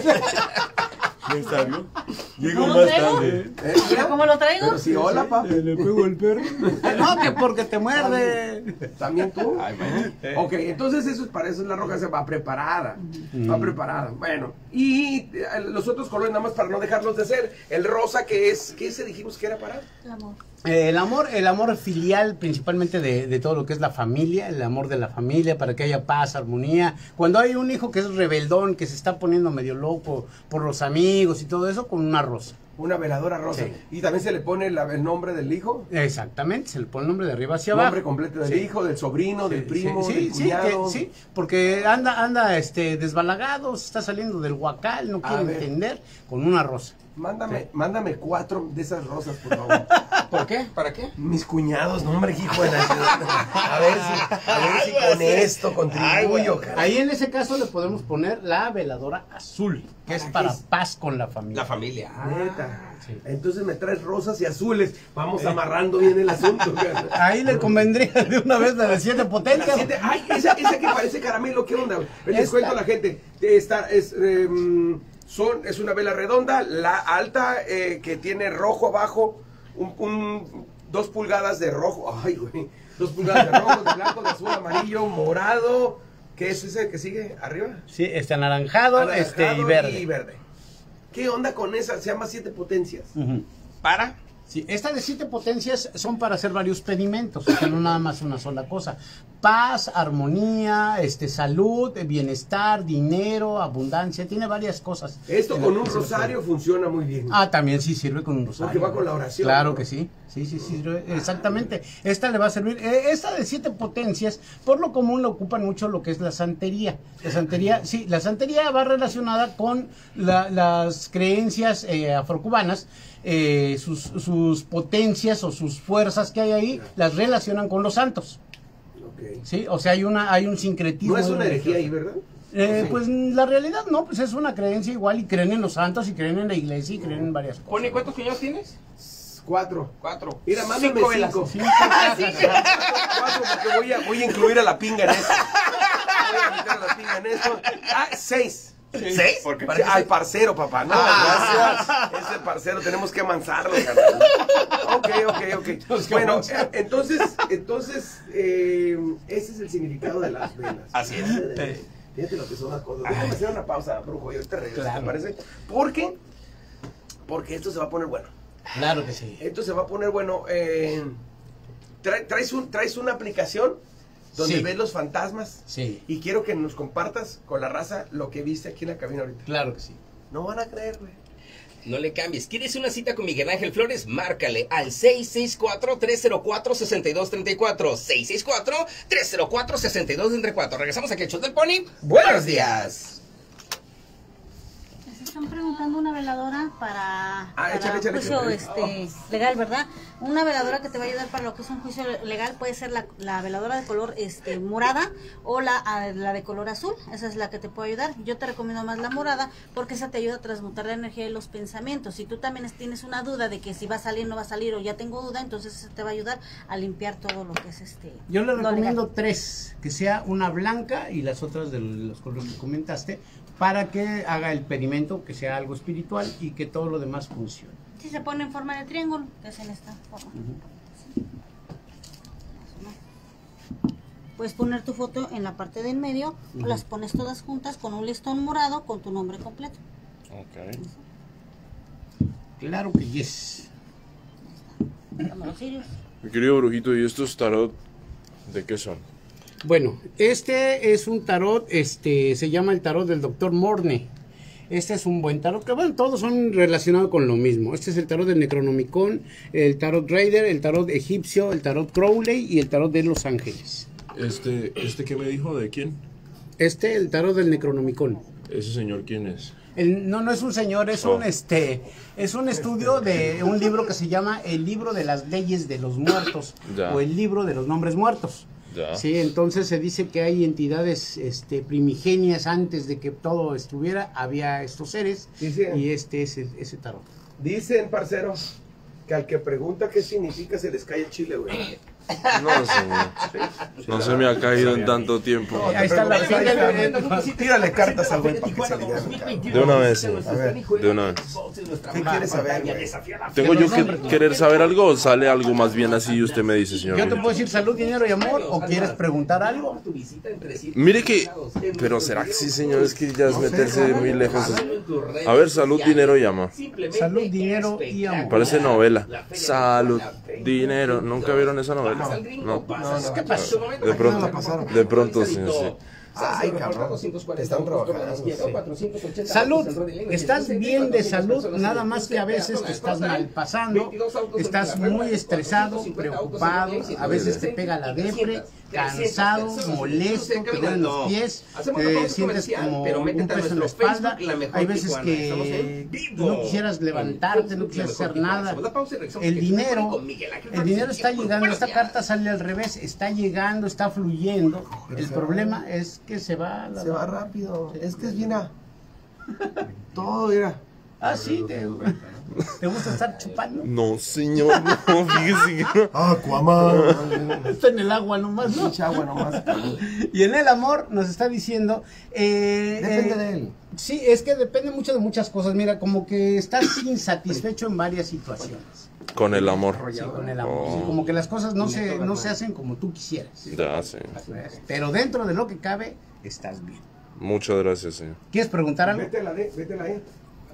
¿Quién sabió? ¿Cómo lo traigo? Eh, mira. ¿Cómo lo traigo? Pero sí, hola, pa. ¿Le pego al perro? No, que porque te muerde. ¿También tú? Ok, entonces eso es para eso la roja se va preparada. Va preparada. Bueno, y eh, los otros colores, nada más para no dejarlos de ser. El rosa, que es, ¿qué se dijimos que era para? El amor. Eh, el amor, el amor filial, principalmente de, de todo lo que es la familia, el amor de la familia, para que haya paz, armonía. Cuando hay un hijo que es rebeldón, que se está poniendo medio loco por los amigos y todo eso, con una rosa. Una veladora rosa. Sí. Y también se le pone la- el nombre del hijo. Exactamente, se le pone el nombre de arriba hacia abajo. Nombre completo del Sí. hijo, del sobrino, del primo, sí, del sí, cuñado. que- sí, porque anda, anda, este, desbalagado, se está saliendo del huacal, no A quiere ver. entender, con una rosa. Mándame, mándame cuatro de esas rosas, por favor. ¿Por qué? ¿Para qué? Mis cuñados, no, hombre, hijo de la ciudad. A ver si, a ver si con esto contribuyo, cara. Ahí en ese caso le podemos poner la veladora azul, que es ¿Para para qué es? paz con la familia. La familia. Neta. sí. Entonces me traes rosas y azules. Vamos amarrando bien el asunto. cara. Ahí le convendría de una vez la de siete La potencias. siete- ay, esa, esa que parece caramelo, ¿qué onda? Les Esta. cuento a la gente. Esta es, em, son, es una vela redonda, la alta eh, que tiene rojo abajo, un, un- dos pulgadas de rojo, ay, güey, dos pulgadas de rojo, de blanco, de azul, amarillo, morado. ¿Qué es ese que sigue arriba? Sí, este anaranjado, Anaranjado este y verde. y verde. ¿Qué onda con esa? Se llama siete potencias. Ujú. ¿Para? Sí, estas de siete potencias son para hacer varios pedimentos, o sea, no nada más una sola cosa. Paz, armonía, este, salud, bienestar, dinero, abundancia, tiene varias cosas. Esto En con la un que se rosario funciona muy bien. Ah, también sí sirve con un rosario. Porque va con la oración, Claro ¿no? que sí. Sí, sí, sí, sirve, exactamente. Esta le va a servir. eh, esta de siete potencias, por lo común la ocupan mucho lo que es la santería. La santería, sí, la santería va relacionada con la- las creencias eh, afrocubanas. Eh, sus, sus potencias o sus fuerzas que hay ahí las relacionan con los santos. Ok. Sí, o sea, hay una hay un sincretismo. No es una herejía ahí, religioso. ¿verdad? Eh, Sí. Pues la realidad no, pues es una creencia igual y creen en los santos y creen en la iglesia y creen en varias cosas. Pone, ¿cuántos cuñados tienes? Cuatro. Cuatro. Mira, mándame Cinco velas. cinco. Sí. Cuatro, porque voy a, voy a incluir a la pinga en esto. Voy a meter a la pinga en esto. Ah, seis. ¿Seis? Porque al parcero, papá. No, gracias. Ese parcero tenemos que amansarlo, carnal. Ok, ok, ok. Bueno, eh, entonces, entonces, eh, ese es el significado de las velas. Así es. Eh, Fíjate lo que son las cosas. Déjame hacer una pausa, brujo, y ahorita regreso, Claro. ¿te parece? Porque, porque esto se va a poner bueno. Claro que sí. Esto se va a poner bueno. Eh, trae- traes, un, traes una aplicación donde Sí. ves los fantasmas. Sí. Y quiero que nos compartas con la raza lo que viste aquí en la cabina ahorita. Claro que sí. No van a creer, güey. No le cambies. ¿Quieres una cita con Miguel Ángel Flores? Márcale al seis seis cuatro, tres cero cuatro, seis dos tres cuatro. seis seis cuatro, tres cero cuatro, seis dos tres cuatro. Regresamos aquí al show del Pony. ¡Buenos días! Están preguntando una veladora para, Ah, para échale, échale, juicio échale. este, legal, ¿verdad? Una veladora que te va a ayudar para lo que es un juicio legal puede ser la, la veladora de color este, morada o la, a- la de color azul. Esa es la que te puede ayudar. Yo te recomiendo más la morada porque esa te ayuda a transmutar la energía de los pensamientos. Si tú también es- tienes una duda de que si va a salir o no va a salir o ya tengo duda, entonces esa te va a ayudar a limpiar todo lo que es este. Yo le lo legal. recomiendo tres, que sea una blanca y las otras de los colores que comentaste, para que haga el pedimento, que sea algo espiritual y que todo lo demás funcione. Si se pone en forma de triángulo, que es en esta forma. Sí. Puedes poner tu foto en la parte del medio, o las pones todas juntas con un listón morado con tu nombre completo. Ok. Claro que yes. Como los cirios. Mi querido brujito, ¿y estos tarot de qué son? Bueno, este es un tarot, este se llama el tarot del doctor Morne. Este es un buen tarot, que bueno, todos son relacionados con lo mismo. Este es el tarot del Necronomicon, el tarot Raider, el tarot egipcio, el tarot Crowley y el tarot de los ángeles. Este, ¿este qué me dijo? ¿De quién? Este, el tarot del Necronomicon. ¿Ese señor quién es? El- no, no es un señor, es Oh. un este, es un estudio de un libro que se llama El libro de las leyes de los muertos Ya. o el libro de los nombres muertos. Ya. Sí, entonces se dice que hay entidades este, primigenias antes de que todo estuviera, había estos seres Sí, sí. y este es el- ese tarot. Dicen, parcero, que al que pregunta qué significa se les cae el chile, güey. No, señor. No se me ha caído en tanto tiempo. No, Ahí está la Ahí está, fila. Tírale cartas al güey para que se le diga. De una vez, señor. A ver. De una vez. ¿Qué quieres saber, güey? ¿Tengo yo que querer saber algo o sale algo más bien así y usted me dice, señor? Yo te puedo decir salud, dinero y amor, o quieres preguntar algo. Mire que... Pero ¿será que sí, señor? Es que ya es meterse muy lejos. A ver, salud, dinero y amor. Salud, dinero y amor. Parece novela. Salud, dinero. ¿Nunca vieron esa novela? No. ¿Qué pasó? De pronto, de pronto, señor, sí. Ay, cabrón. Te están trabajando. Salud, estás bien de salud, nada más que a veces te estás mal pasando, estás muy estresado, preocupado, a veces te pega la depre, cansado, molesto, te duelen los pies, te sientes como un peso en la espalda, hay veces que no quisieras levantarte, no quisieras hacer nada. El dinero, el dinero está llegando, esta carta sale al revés, está llegando, está fluyendo, el problema es que se va la Se va rápido. Es que es bien a... Todo, mira. Ah, sí, te, te gusta estar chupando. No, señor, no, fíjese que no. Aquaman. Está en el agua nomás, ¿no? Mucha agua nomás. Y en el amor nos está diciendo... eh, Depende eh, de él. Sí, es que depende mucho de muchas cosas. Mira, como que estás insatisfecho en varias situaciones. Con el amor. Sí, con el amor. Oh. Sí, como que las cosas no se, no se hacen como tú quisieras. Ya, sí. Pero dentro de lo que cabe, estás bien. Muchas gracias, señor. ¿Quieres preguntar algo? Vete a la de, vete a la de.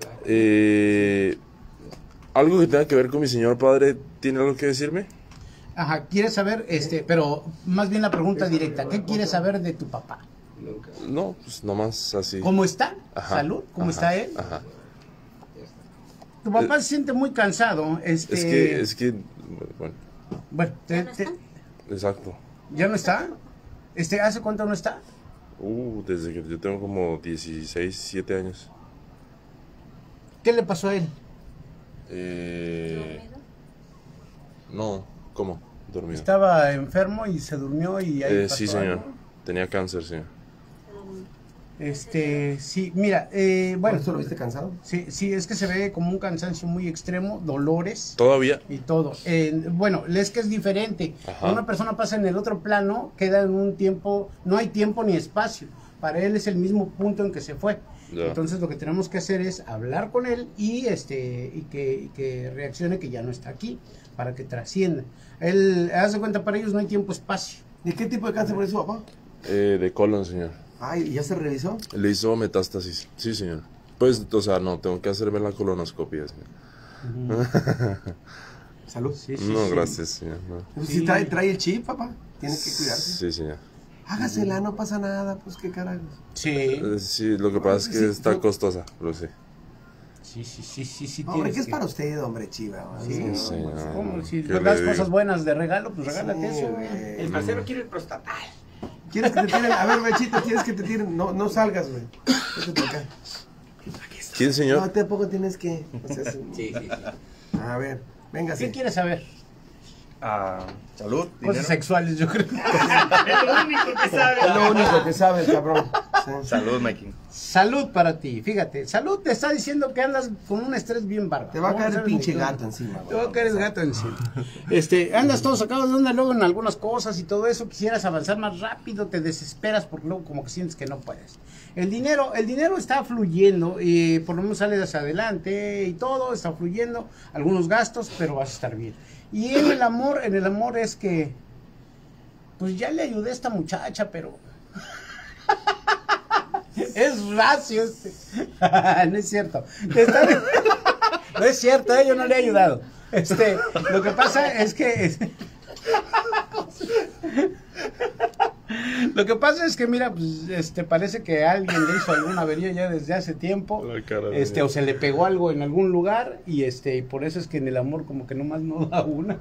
Eh, ¿Algo que tenga que ver con mi señor padre tiene algo que decirme? Ajá, ¿quieres saber? este Pero más bien la pregunta directa. ¿Qué quieres saber de tu papá? No, pues nomás así. ¿Cómo está? Ajá, ¿Salud? ¿Cómo ajá, está él? Ajá. Tu papá se siente muy cansado. Este... Es que, es que, bueno, Bueno, te- ¿Ya no te- está? exacto. ¿ya no está? Este, ¿hace cuánto no está? Uh, desde que yo tengo como dieciséis, diecisiete años. ¿Qué le pasó a él? Eh, no, ¿cómo? Dormido. Estaba enfermo y se durmió y ahí Eh, pasó sí, señor. algo. Tenía cáncer, señor. Este, sí, mira, eh, ¿Por bueno, eso lo viste cansado? sí, sí, es que se ve como un cansancio muy extremo, dolores ¿Todavía? y todo. Eh, bueno, es que es diferente. Ajá. Cuando una persona pasa en el otro plano, queda en un tiempo, no hay tiempo ni espacio. Para él es el mismo punto en que se fue. Ya. Entonces lo que tenemos que hacer es hablar con él y este y que, y que reaccione que ya no está aquí para que trascienda. Él, haz de cuenta, para ellos no hay tiempo espacio. ¿De qué tipo de cáncer fue su papá? Eh, de colon, señor. Ay, ¿ya se revisó? Le hizo metástasis. Sí, señor. Pues, o sea, no, tengo que hacerme la colonoscopia, señor. Salud. Sí, sí, No, sí. gracias, señor. no. Pues Sí. si trae, trae el chip, papá. Tiene que cuidarse. Sí, señor. Hágasela, no pasa nada. Pues qué carajos. Sí, Eh, Sí, lo que pasa es que Sí, está sí. costosa, lo sé. sí, sí, sí, sí, sí. Hombre, tienes ¿qué es que- para usted, hombre, chiva? Sí, Sí, señor. ¿Cómo? Si ¿Qué le das le digo? cosas buenas de regalo, pues regálate Sí, eso. güey. El parcero quiere el prostatal. ¿Quieres que te tiren? A ver, Bechito, ¿quieres que te tiren? No, no salgas, güey. Vete por acá. ¿Quién, señor? No, tampoco tienes que... O sea, Sí, sí, sí. a ver, venga, ¿Qué sí. quieres saber? Ah, salud, Cosas dinero. sexuales, yo creo. Es lo único que sabe. Es lo único que sabe el cabrón. Sí. Salud, Mikey. Salud para ti, fíjate. Salud te está diciendo que andas con un estrés bien bárbaro. Te va a ¿Cómo caer el sabes pinche ni qué? gato encima. Te va a güey. caer el gato encima. Este, andas todo sacado de onda luego en algunas cosas y todo eso. Quisieras avanzar más rápido, te desesperas porque luego como que sientes que no puedes. El dinero, el dinero está fluyendo y por lo menos sales hacia adelante y todo está fluyendo. Algunos gastos, pero vas a estar bien. Y en el amor, en el amor es que, pues ya le ayudé a esta muchacha, pero es racio este. No es cierto. Está- No es cierto, eh, yo no le he ayudado. Este, lo que pasa es que lo que pasa es que mira, pues, este parece que alguien le hizo alguna avería ya desde hace tiempo. La cara de Este, Dios. o se le pegó algo en algún lugar y este, y por eso es que en el amor como que nomás no da una.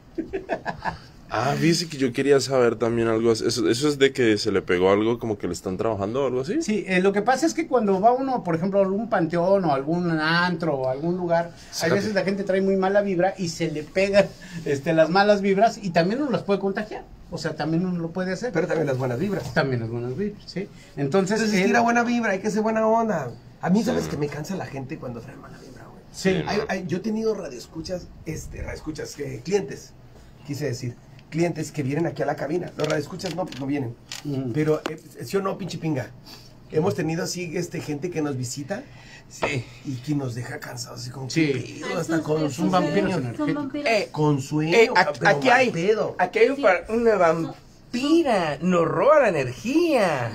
Ah, fíjese que yo quería saber también algo. Eso, eso es de que se le pegó algo, como que le están trabajando o algo así. Sí, eh, lo que pasa es que cuando va uno, por ejemplo, a algún panteón o algún antro o algún lugar, hay veces la gente trae muy mala vibra y se le pegan este, las malas vibras y también uno las puede contagiar. O sea, también uno lo puede hacer. Pero también las buenas vibras. También las buenas vibras, ¿sí? Entonces, Entonces, él- tira buena vibra, hay que ser buena onda. A mí, ¿sabes que me cansa la gente cuando trae mala vibra, güey? sí. Hay- hay- yo he tenido radioescuchas, este, radioescuchas, eh, clientes, quise decir, clientes que vienen aquí a la cabina. Los radioescuchas no, pues no vienen. Ujú. Pero, eh, ¿sí o no, pinche pinga? Hemos tenido así, este, gente que nos visita Sí. y que nos deja cansados, así como Sí. que pedo, Ah, hasta esos- con esos un vampiro. son energético. vampiros. Eh, Con sueño, Eh, aquí, pero aquí mal hay, pedo. aquí hay un par- una vampira, nos roba la energía,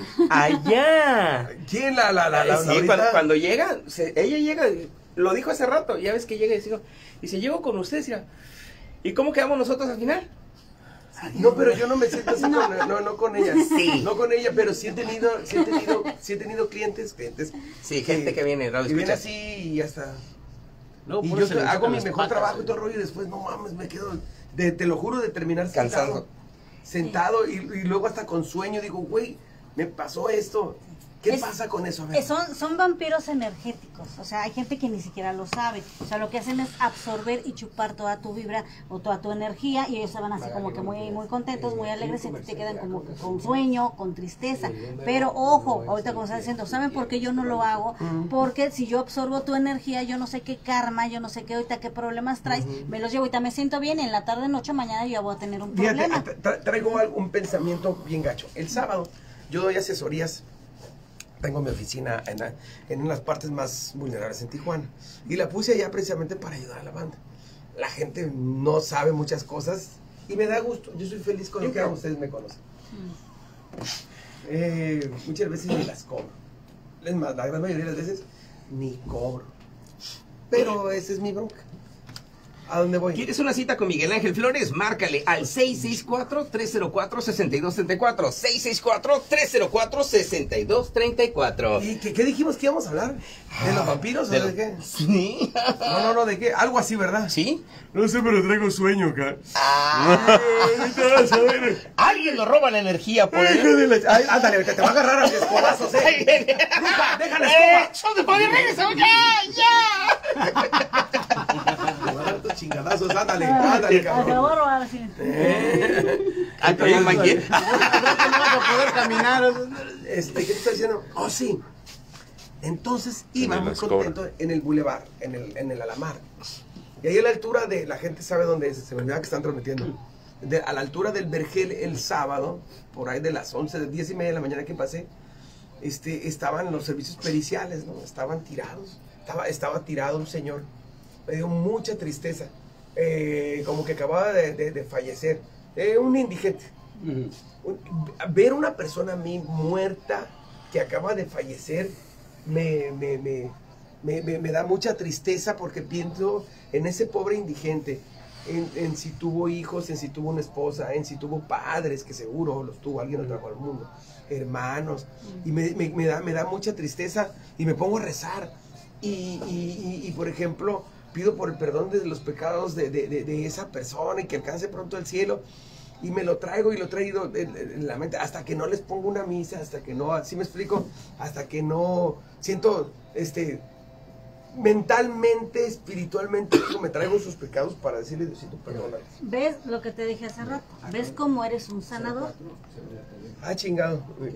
allá. ¿Quién la, la, la, la, Sí, la ahorita? cuando, cuando llega, se- ella llega, lo dijo hace rato, ya ves que llega y dice, dice, llego con ustedes, mira, ¿y cómo quedamos nosotros al final? No, pero yo no me siento así con, no, no con ella. Sí. No con ella, pero sí he tenido, sí he tenido, sí he tenido clientes, clientes. Sí, gente que viene, radio Y viene escuchas. así y hasta. Luego Y por yo eso le hago sacan mi las mejor patas, trabajo y güey. todo el rollo y después, no mames, me quedo, de- te lo juro, de terminar Cansado. Sentado, sentado y, y luego hasta con sueño digo, güey, me pasó esto. ¿Qué Es- pasa con eso? A ver. Eh, Son, son vampiros energéticos, o sea, hay gente que ni siquiera lo sabe, o sea, lo que hacen es absorber y chupar toda tu vibra o toda tu energía y ellos se van así como que muy, muy contentos, muy alegres y a ti te quedan como que con sueño, con tristeza, pero ojo, ahorita como estás diciendo, ¿saben por qué yo no lo hago? Porque si yo absorbo tu energía, yo no sé qué karma, yo no sé qué ahorita qué problemas traes, me los llevo y también me siento bien y en la tarde, noche, mañana yo ya voy a tener un Fíjate, problema. tra- traigo algo- un pensamiento bien gacho. El sábado yo doy asesorías. Tengo mi oficina en, la- en unas partes más vulnerables en Tijuana. Y la puse allá precisamente para ayudar a la banda. La gente no sabe muchas cosas y me da gusto. Yo soy feliz con lo que hago, ustedes me conocen. Eh, muchas veces ni las cobro. Es más, la gran mayoría de las veces ni cobro. Pero esa es mi bronca. ¿A dónde voy? ¿Quieres una cita con Miguel Ángel Flores? Márcale al seis seis cuatro, tres cero cuatro, seis dos tres cuatro. seis seis cuatro, tres cero cuatro, seis dos tres cuatro. ¿Y qué, qué dijimos que íbamos a hablar? ¿De los vampiros o De de, lo- qué? ¿Sí? No, no, no, ¿de qué? Algo así, ¿verdad? ¿Sí? No sé, pero traigo sueño acá. Ah, alguien nos roba la energía por Hijo él. de la- Ay, ándale, te, te va a agarrar a mis escobazos, Ahí eh. viene. Bruja, deja la ¡Eh, escoba. show de poder, regresamos ya, ya! Te va a dar tus chingadazos, ándale, Ah, ándale, te lo voy a cabrón. robar así. Ah, como Mikey. No vas a poder caminar. Este, ¿qué te está diciendo? Oh, sí. Entonces iba En el muy Escobra. contento en el bulevar, en el, en el Alamar. Y ahí a la altura de, la gente sabe dónde es, se me olvidaba que están transmitiendo. De- a la altura del Vergel el sábado, por ahí de las once, de diez y media de la mañana que pasé, este, estaban los servicios periciales, ¿no? Estaban tirados. Estaba, estaba tirado un señor. Me dio mucha tristeza. Eh, como que acababa de, de- de fallecer. Eh, un indigente. Un- ver una persona a mí muerta que acaba de fallecer me, me, me, me, me- me da mucha tristeza porque pienso en ese pobre indigente, en, en si tuvo hijos, en si tuvo una esposa, en si tuvo padres, que seguro los tuvo, alguien los trajo al mundo, hermanos, y me, me- me da, me da mucha tristeza y me pongo a rezar. Y, y- y- y, por ejemplo, pido por el perdón de los pecados de, de- de- de esa persona y que alcance pronto el cielo. Y me lo traigo y lo he traído en, en la mente hasta que no les pongo una misa, hasta que no, así me explico, hasta que no siento este mentalmente, espiritualmente, digo, me traigo sus pecados para decirle, Diosito, perdóname. ¿Ves lo que te dije hace rato? ¿Ves cómo eres un sanador? Ah, chingado.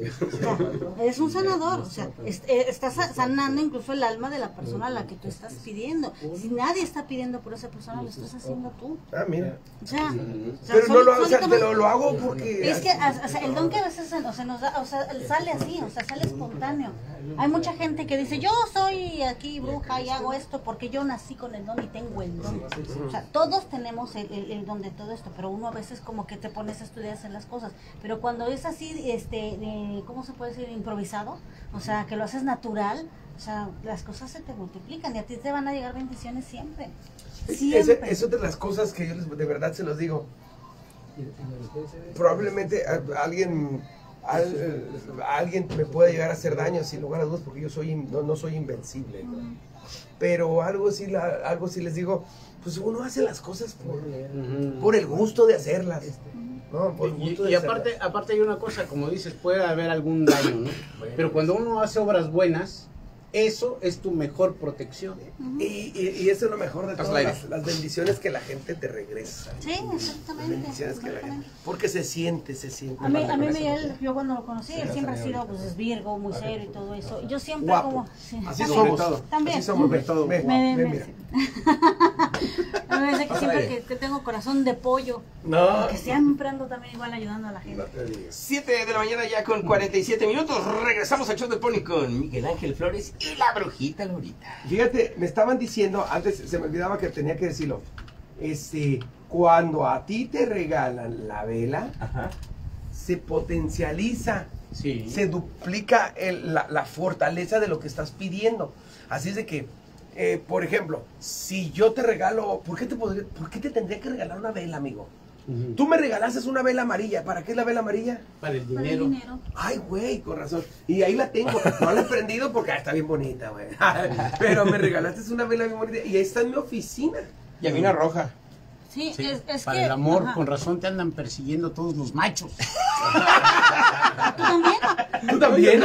Es un sanador, o sea, es- eh, estás sa- sanando incluso el alma de la persona a la que tú estás pidiendo. Si nadie está pidiendo por esa persona, lo estás haciendo tú. Ah, mira. O sea, o sea, Pero no soli- lo hago, o sea, solamente- te lo, lo hago porque... Es que a- o sea, el don que a veces se, o sea, nos da, o sea, sale así, o sea, sale espontáneo. Hay mucha gente que dice, yo soy aquí bruja y hago esto porque yo nací con el don y tengo el don. O sea, todos tenemos el, el- el don de todo esto, pero uno a veces como que te pones a estudiar hacer las cosas. Pero cuando es así, este, de, ¿cómo se puede decir? Improvisado, o sea, que lo haces natural, o sea, las cosas se te multiplican y a ti te van a llegar bendiciones siempre. Es, Siempre. es otra de las cosas que yo les, de verdad se los digo. Probablemente a- alguien al- alguien me puede llegar a hacer daño sin lugar a dudas porque yo soy in- no, no soy invencible, ¿no? Pero algo sí la- algo sí les digo, pues uno hace las cosas por, por el gusto de hacerlas, ¿no? Por el Y, gusto y de aparte, hacerlas. aparte hay una cosa, como dices, puede haber algún daño, ¿no? Pero cuando uno hace obras buenas, eso es tu mejor protección. Y, y- y eso es lo mejor de Haz todas el las, aire. las bendiciones que la gente te regresa. Sí, exactamente. Bendiciones que la gente, exactamente. porque se siente, se siente. A mí, Aparte a mí con Miguel, eso. yo cuando lo conocí, él siempre ha sido, pues, es Virgo, muy serio y todo eso. Y yo siempre Guapo. como... sí, Así también, somos. También. Así somos, ve, todo ve, Me- ve, me- mira. Me dice que Pásale. siempre que, que tengo corazón de pollo, No, que siempre ando también igual ayudando a la no gente. te digas. siete de la mañana ya con cuarenta y siete minutos. Regresamos al show del Pony con Miguel Ángel Flores y la brujita Lorita. Fíjate, me estaban diciendo, antes se me olvidaba que tenía que decirlo, este, cuando a ti te regalan la vela, Ajá. se potencializa, Sí. se duplica el- la, la fortaleza de lo que estás pidiendo. Así es de que, eh, por ejemplo, si yo te regalo, ¿por qué te, podría, ¿por qué te tendría que regalar una vela, amigo? Ujú. Tú me regalaste una vela amarilla, ¿para qué es la vela amarilla? Para el Para el dinero. dinero. Ay, güey, con razón. Y ahí la tengo. No la he prendido porque ah, está bien bonita, güey. Pero me regalaste una vela bien bonita. Y ahí está en mi oficina. Y a mí una roja. Sí, Sí, es, es para que... el amor, ajá. con razón te andan persiguiendo todos los machos. ¿Tú también? Tú también.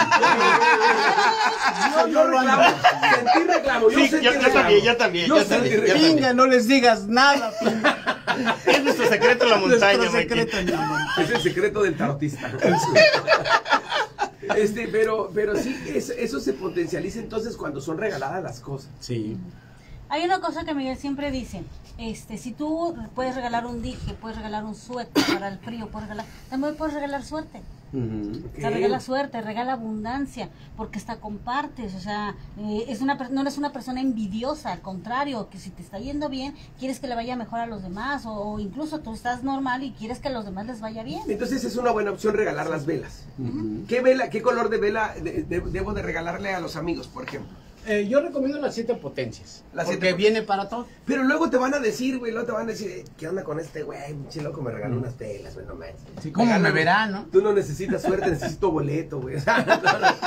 Yo no lo reclamo. ando. Sentí reclamo. Yo Sí, sentí yo- yo reclamo. también, yo también, Yo yo sentí también, yo reclamo. también. Pinga, no les digas nada. pinga. Es nuestro secreto en la montaña, Nuestro Mikey. secreto en la montaña. Es el secreto del tarotista. Este, pero, pero sí, es- eso se potencializa entonces cuando son regaladas las cosas. Sí. Hay una cosa que Miguel siempre dice, este, si tú puedes regalar un dije, puedes regalar un suéter para el frío, puedes regalar, también puedes regalar suerte. Ujú. O sea, regala suerte, regala abundancia, porque hasta compartes, o sea, eh, es una, per- no eres una persona envidiosa, al contrario, que si te está yendo bien, quieres que le vaya mejor a los demás, o, o incluso tú estás normal y quieres que a los demás les vaya bien. Entonces es una buena opción regalar las velas. Ujú. ¿Qué vela, qué color de vela de- de- debo de regalarle a los amigos, por ejemplo? Eh, yo recomiendo las siete potencias. Las porque siete viene para todo. Pero luego te van a decir, güey, luego te van a decir, eh, ¿qué onda con este güey? Pinche loco me regaló unas velas, güey, no manches. Sí, ¿cómo Regálame. me verá, no? Tú no necesitas suerte, necesito boleto, güey. O sea, no,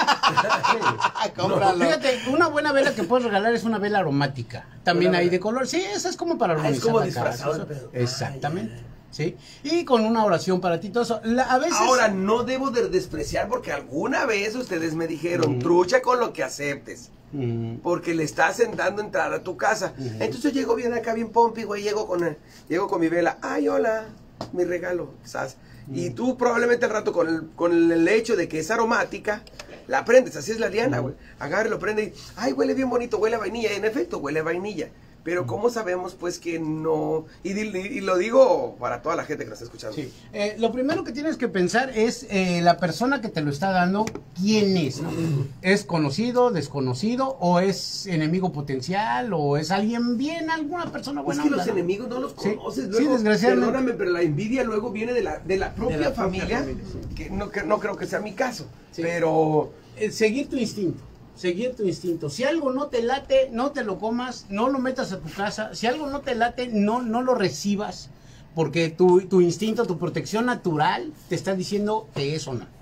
no. Cómpralo. Fíjate, una buena vela que puedes regalar es una vela aromática. También Una hay vela. de color. Sí, esa es como para Ah, es organizar como la disfrazado casa. el pedo. Exactamente. Ay, ay, Sí. Y con una oración para ti, todo eso. La- a veces. Ahora, no debo de despreciar porque alguna vez ustedes me dijeron, Mm. trucha con lo que aceptes. Mm, Porque le estás dando entrada a tu casa. Ujú. Entonces yo llego bien acá, bien pompi, güey. Llego con, el- llego con mi vela. Ay, hola, mi regalo, ¿sabes? Y tú probablemente al rato con el, con el hecho de que es aromática, la prendes. Así es la liana, güey. Agarra y lo prende y, ay, huele bien bonito, huele a vainilla. En efecto, huele a vainilla. Pero ¿cómo sabemos, pues, que no? Y, di- y lo digo para toda la gente que nos está escuchando. sí. Eh, lo primero que tienes que pensar es eh, la persona que te lo está dando, ¿quién es? ¿No? ¿Es conocido, desconocido, o es enemigo potencial, o es alguien bien, alguna persona buena? Es que onda, los ¿no? enemigos no los Sí, conoces. sí, Luego, desgraciadamente. Perdóname, pero la envidia luego viene de la, de la propia De la propia familia, familia, sí. que, no, que no creo que sea mi caso. Sí. Pero Eh, seguir tu instinto, seguir tu instinto. Si algo no te late, no te lo comas, no lo metas a tu casa. Si algo no te late, no, no lo recibas, porque tu, tu instinto, tu protección natural te está diciendo que eso no.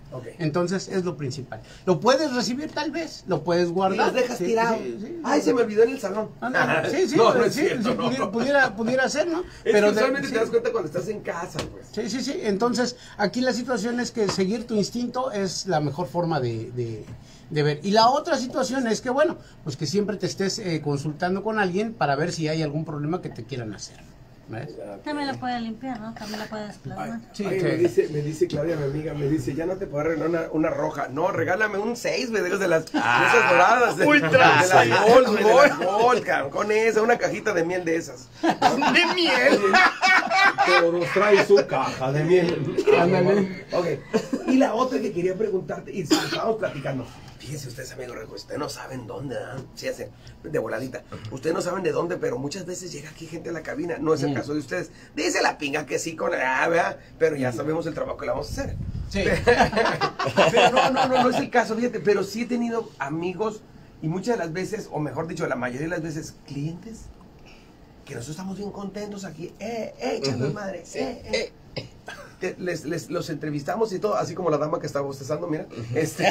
Ok. Entonces es lo principal. Lo puedes recibir tal vez, lo puedes Y guardar. los dejas Sí, tirado. sí, sí, Ay, sí. se me olvidó en el salón. Ándale, sí, sí, no, no sí, es sí, cierto, sí, no. pudiera, pudiera, pudiera ser, ¿no? Es Pero que de- usualmente sí. te das cuenta cuando estás en casa, pues. Sí, sí, sí. Entonces, aquí la situación es que seguir tu instinto es la mejor forma de, de, de ver. Y la otra situación es que, bueno, pues que siempre te estés eh, consultando con alguien para ver si hay algún problema que te quieran hacer. ¿Ves? También la puede limpiar, ¿no? También la puede desplasmar. Sí, Ay, que- me, dice, me dice Claudia, mi amiga, me dice, ya no te puedo regalar una, una roja. No, regálame un seis, güey, de esas de las de esas doradas. De, ultra de las seis. Gold, güey, de las Gold, cabrón, con esa, una cajita de miel de esas. De miel. Todos traen su caja de miel. Ándale. Ok. Y la otra que quería preguntarte, y estábamos platicando. Fíjense ustedes, amigos, ustedes no saben dónde, ¿verdad? Sí, hace de voladita. Ustedes no saben de dónde, pero muchas veces llega aquí gente a la cabina. No es el caso de ustedes. Dice la pinga que sí con ah, ¿verdad? Pero ya sabemos el trabajo que le vamos a hacer. Sí. Pero no, no, no, no es el caso, fíjate. Pero sí he tenido amigos y muchas de las veces, o mejor dicho, la mayoría de las veces, clientes que nosotros estamos bien contentos aquí, eh, eh, echando madre, eh, eh. Que les, les, los entrevistamos y todo, así como la dama que está bostezando, mira. Este.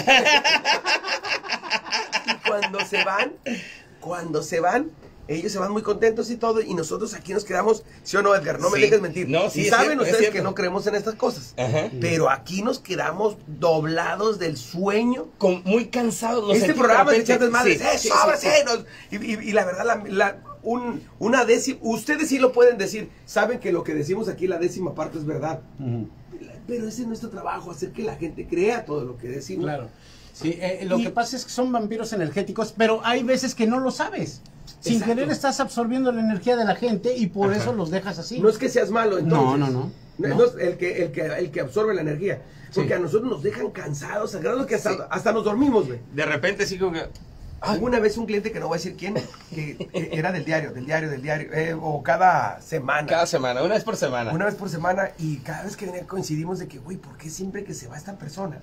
Y cuando se van, cuando se van, ellos se van muy contentos y todo, y nosotros aquí nos quedamos, ¿sí o no, Edgar? No me Sí. dejes mentir. No, sí, y es saben cierto, es ustedes cierto. que no creemos en estas cosas. Ajá. Pero aquí nos quedamos doblados del sueño. Con, muy cansados. nos Este sentimos programa de de echar repente. desmadres, Sí, ¡eh, sí, sobres, sí, sí. eh! Nos- y, y- y la verdad, la, la- un, una décima, ustedes sí lo pueden decir, saben que lo que decimos aquí, la décima parte es verdad. Ujú. Pero ese es nuestro trabajo, hacer que la gente crea todo lo que decimos. Claro. Sí, eh, lo Y- que pasa es que son vampiros energéticos, pero hay veces que no lo sabes. Sin Exacto. querer estás absorbiendo la energía de la gente y por eso los dejas así. No es que seas malo, entonces. No, no, no. No, No. no es el que, el, que, el que absorbe la energía. Porque Sí. a nosotros nos dejan cansados, al grado que hasta, Sí. hasta nos dormimos, güey. De repente sí como que... Hubo una vez un cliente que no voy a decir quién, que eh, era del diario, del diario, del diario, eh, o cada semana. Cada semana, una vez por semana. Una vez por semana, y cada vez que venía coincidimos de que, güey, ¿por qué siempre que se va esta persona?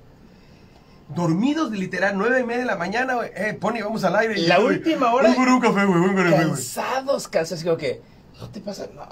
Dormidos, literal, nueve y media de la mañana, güey, eh, Pony, vamos al aire. Y La yo, güey, última hora- Voy por un café, güey, voy por un café, güey. Cansados, cansados. Así como que... ¿No te pasa? No.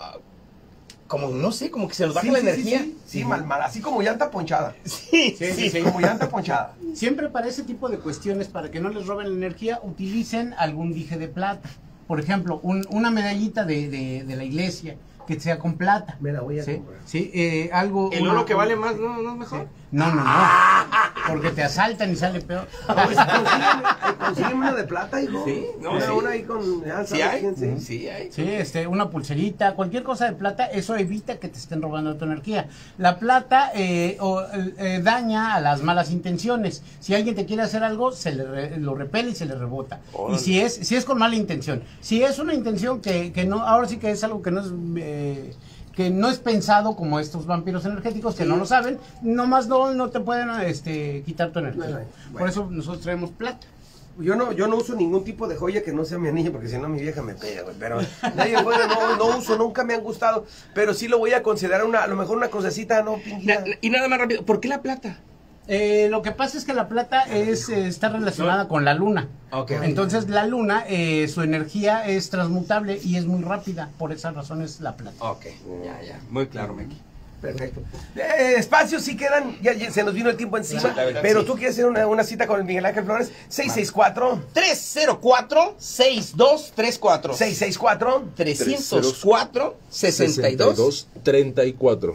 Como, no sé, como que se nos baja Sí, la sí, sí, energía. Sí, sí, mal, mal, así como llanta ponchada. Sí, Sí, sí, sí. Como llanta ponchada. Siempre para ese tipo de cuestiones, para que no les roben la energía, utilicen algún dije de plata. Por ejemplo, un- una medallita de, de- de la iglesia que sea con plata. Me la voy a ¿Sí? comprar. Sí, eh, algo... El una- oro que vale más, ¿no, no es mejor? No, no, no. Porque te asaltan y sale peor. Consígueme, consígueme una de plata, hijo. Sí, no, una, sí. una ahí con... ya Sí sabes hay. quién, sí. Sí hay. Sí, este, una pulserita, cualquier cosa de plata, eso evita que te estén robando tu energía. La plata eh, o, eh, daña a las malas intenciones. Si alguien te quiere hacer algo, se le re- lo repele y se le rebota. Órale. Y si es, si es con mala intención, si es una intención que, que no, ahora sí que es algo que no es eh, que no es pensado como estos vampiros energéticos que no lo saben, nomás no, no te pueden este, quitar tu energía. No, no, bueno. Por eso nosotros traemos plata. Yo no, yo no uso ningún tipo de joya que no sea mi anillo, porque si no mi vieja me pega, güey. Pero nadie, bueno, no, no uso, nunca me han gustado. Pero sí lo voy a considerar una, a lo mejor una cosecita, ¿no? Pinguita. Na- y nada más rápido, ¿por qué la plata? Eh, lo que pasa es que la plata es eh, está relacionada con la luna. Ok. Entonces la luna, eh, su energía es transmutable y es muy rápida. Por esa razón es la plata. Ok, ya, ya, muy claro, Meki. Perfecto. Eh, espacios sí quedan, ya, ya se nos vino el tiempo encima. Sí, la verdad, pero sí. tú quieres hacer una, una cita con el Miguel Ángel Flores, seis seis cuatro, tres cero cuatro, seis dos tres cuatro. seis seis cuatro. trescientos cuatro, sesenta y dos. treinta y cuatro.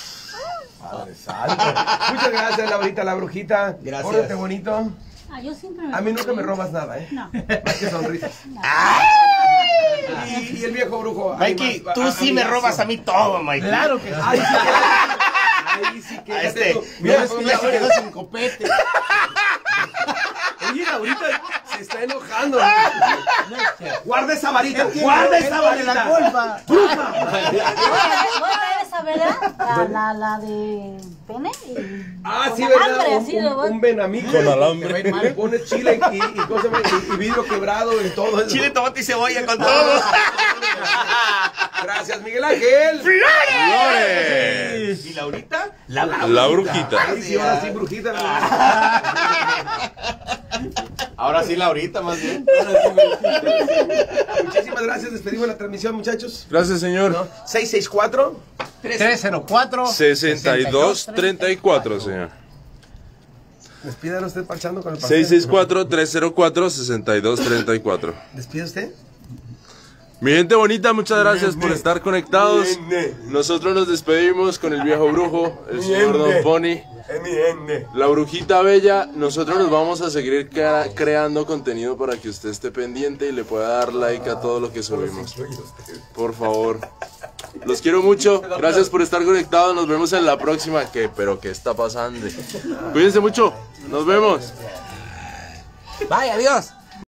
Muchas gracias, Laurita, la brujita. Gracias. Pórtate bonito. Ah, yo siempre me A mí nunca porto me bien. robas nada, ¿eh? No. Más que sonrisas. No. Y, y el viejo brujo. ay, Mikey, más- tú a- sí me amigazo. robas a mí todo, Mikey. Claro que sí. Ay, sí, quédate. Ahí sí, quédate este, tú. Mira, Mira, es que mira, ya se quedó sin copete. Oye, Laurita se está enojando. No, che. Guarda esa varita, Él tiene- guarda él esa tiene la varita. culpa. Bruja. Voy a traer esa vela, la, la, la de pene. Y Ah, con sí, alambre, ¿verdad? así Un, lo un, voy- un benamí Con alambre. Le pones chile y, y, y, cosa, y, y vidrio quebrado y todo eso. Chile, tomate y cebolla con todo. Gracias, Miguel Ángel. ¡Flores! ¿Y Laurita? La, La brujita. Ay, sí, ahora sí, brujita. Ahora sí, Laurita, más bien. Muchísimas gracias. Despedimos la transmisión, muchachos. Gracias, señor. ¿No? seis seis cuatro. tres cero cuatro sesenta y dos treinta y cuatro, señor. Despídalo usted parchando con el pastel. seis seis cuatro, tres cero cuatro, seis dos tres cuatro. ¿Despide usted? Mi gente bonita, muchas gracias por estar conectados. Nosotros nos despedimos con el viejo brujo, el señor Don Pony, la brujita bella. Nosotros nos vamos a seguir crea- creando contenido para que usted esté pendiente y le pueda dar like a todo lo que subimos. Por favor. Los quiero mucho. Gracias por estar conectados. Nos vemos en la próxima. ¿Qué? ¿Pero qué está pasando? Cuídense mucho. Nos vemos. Bye, adiós.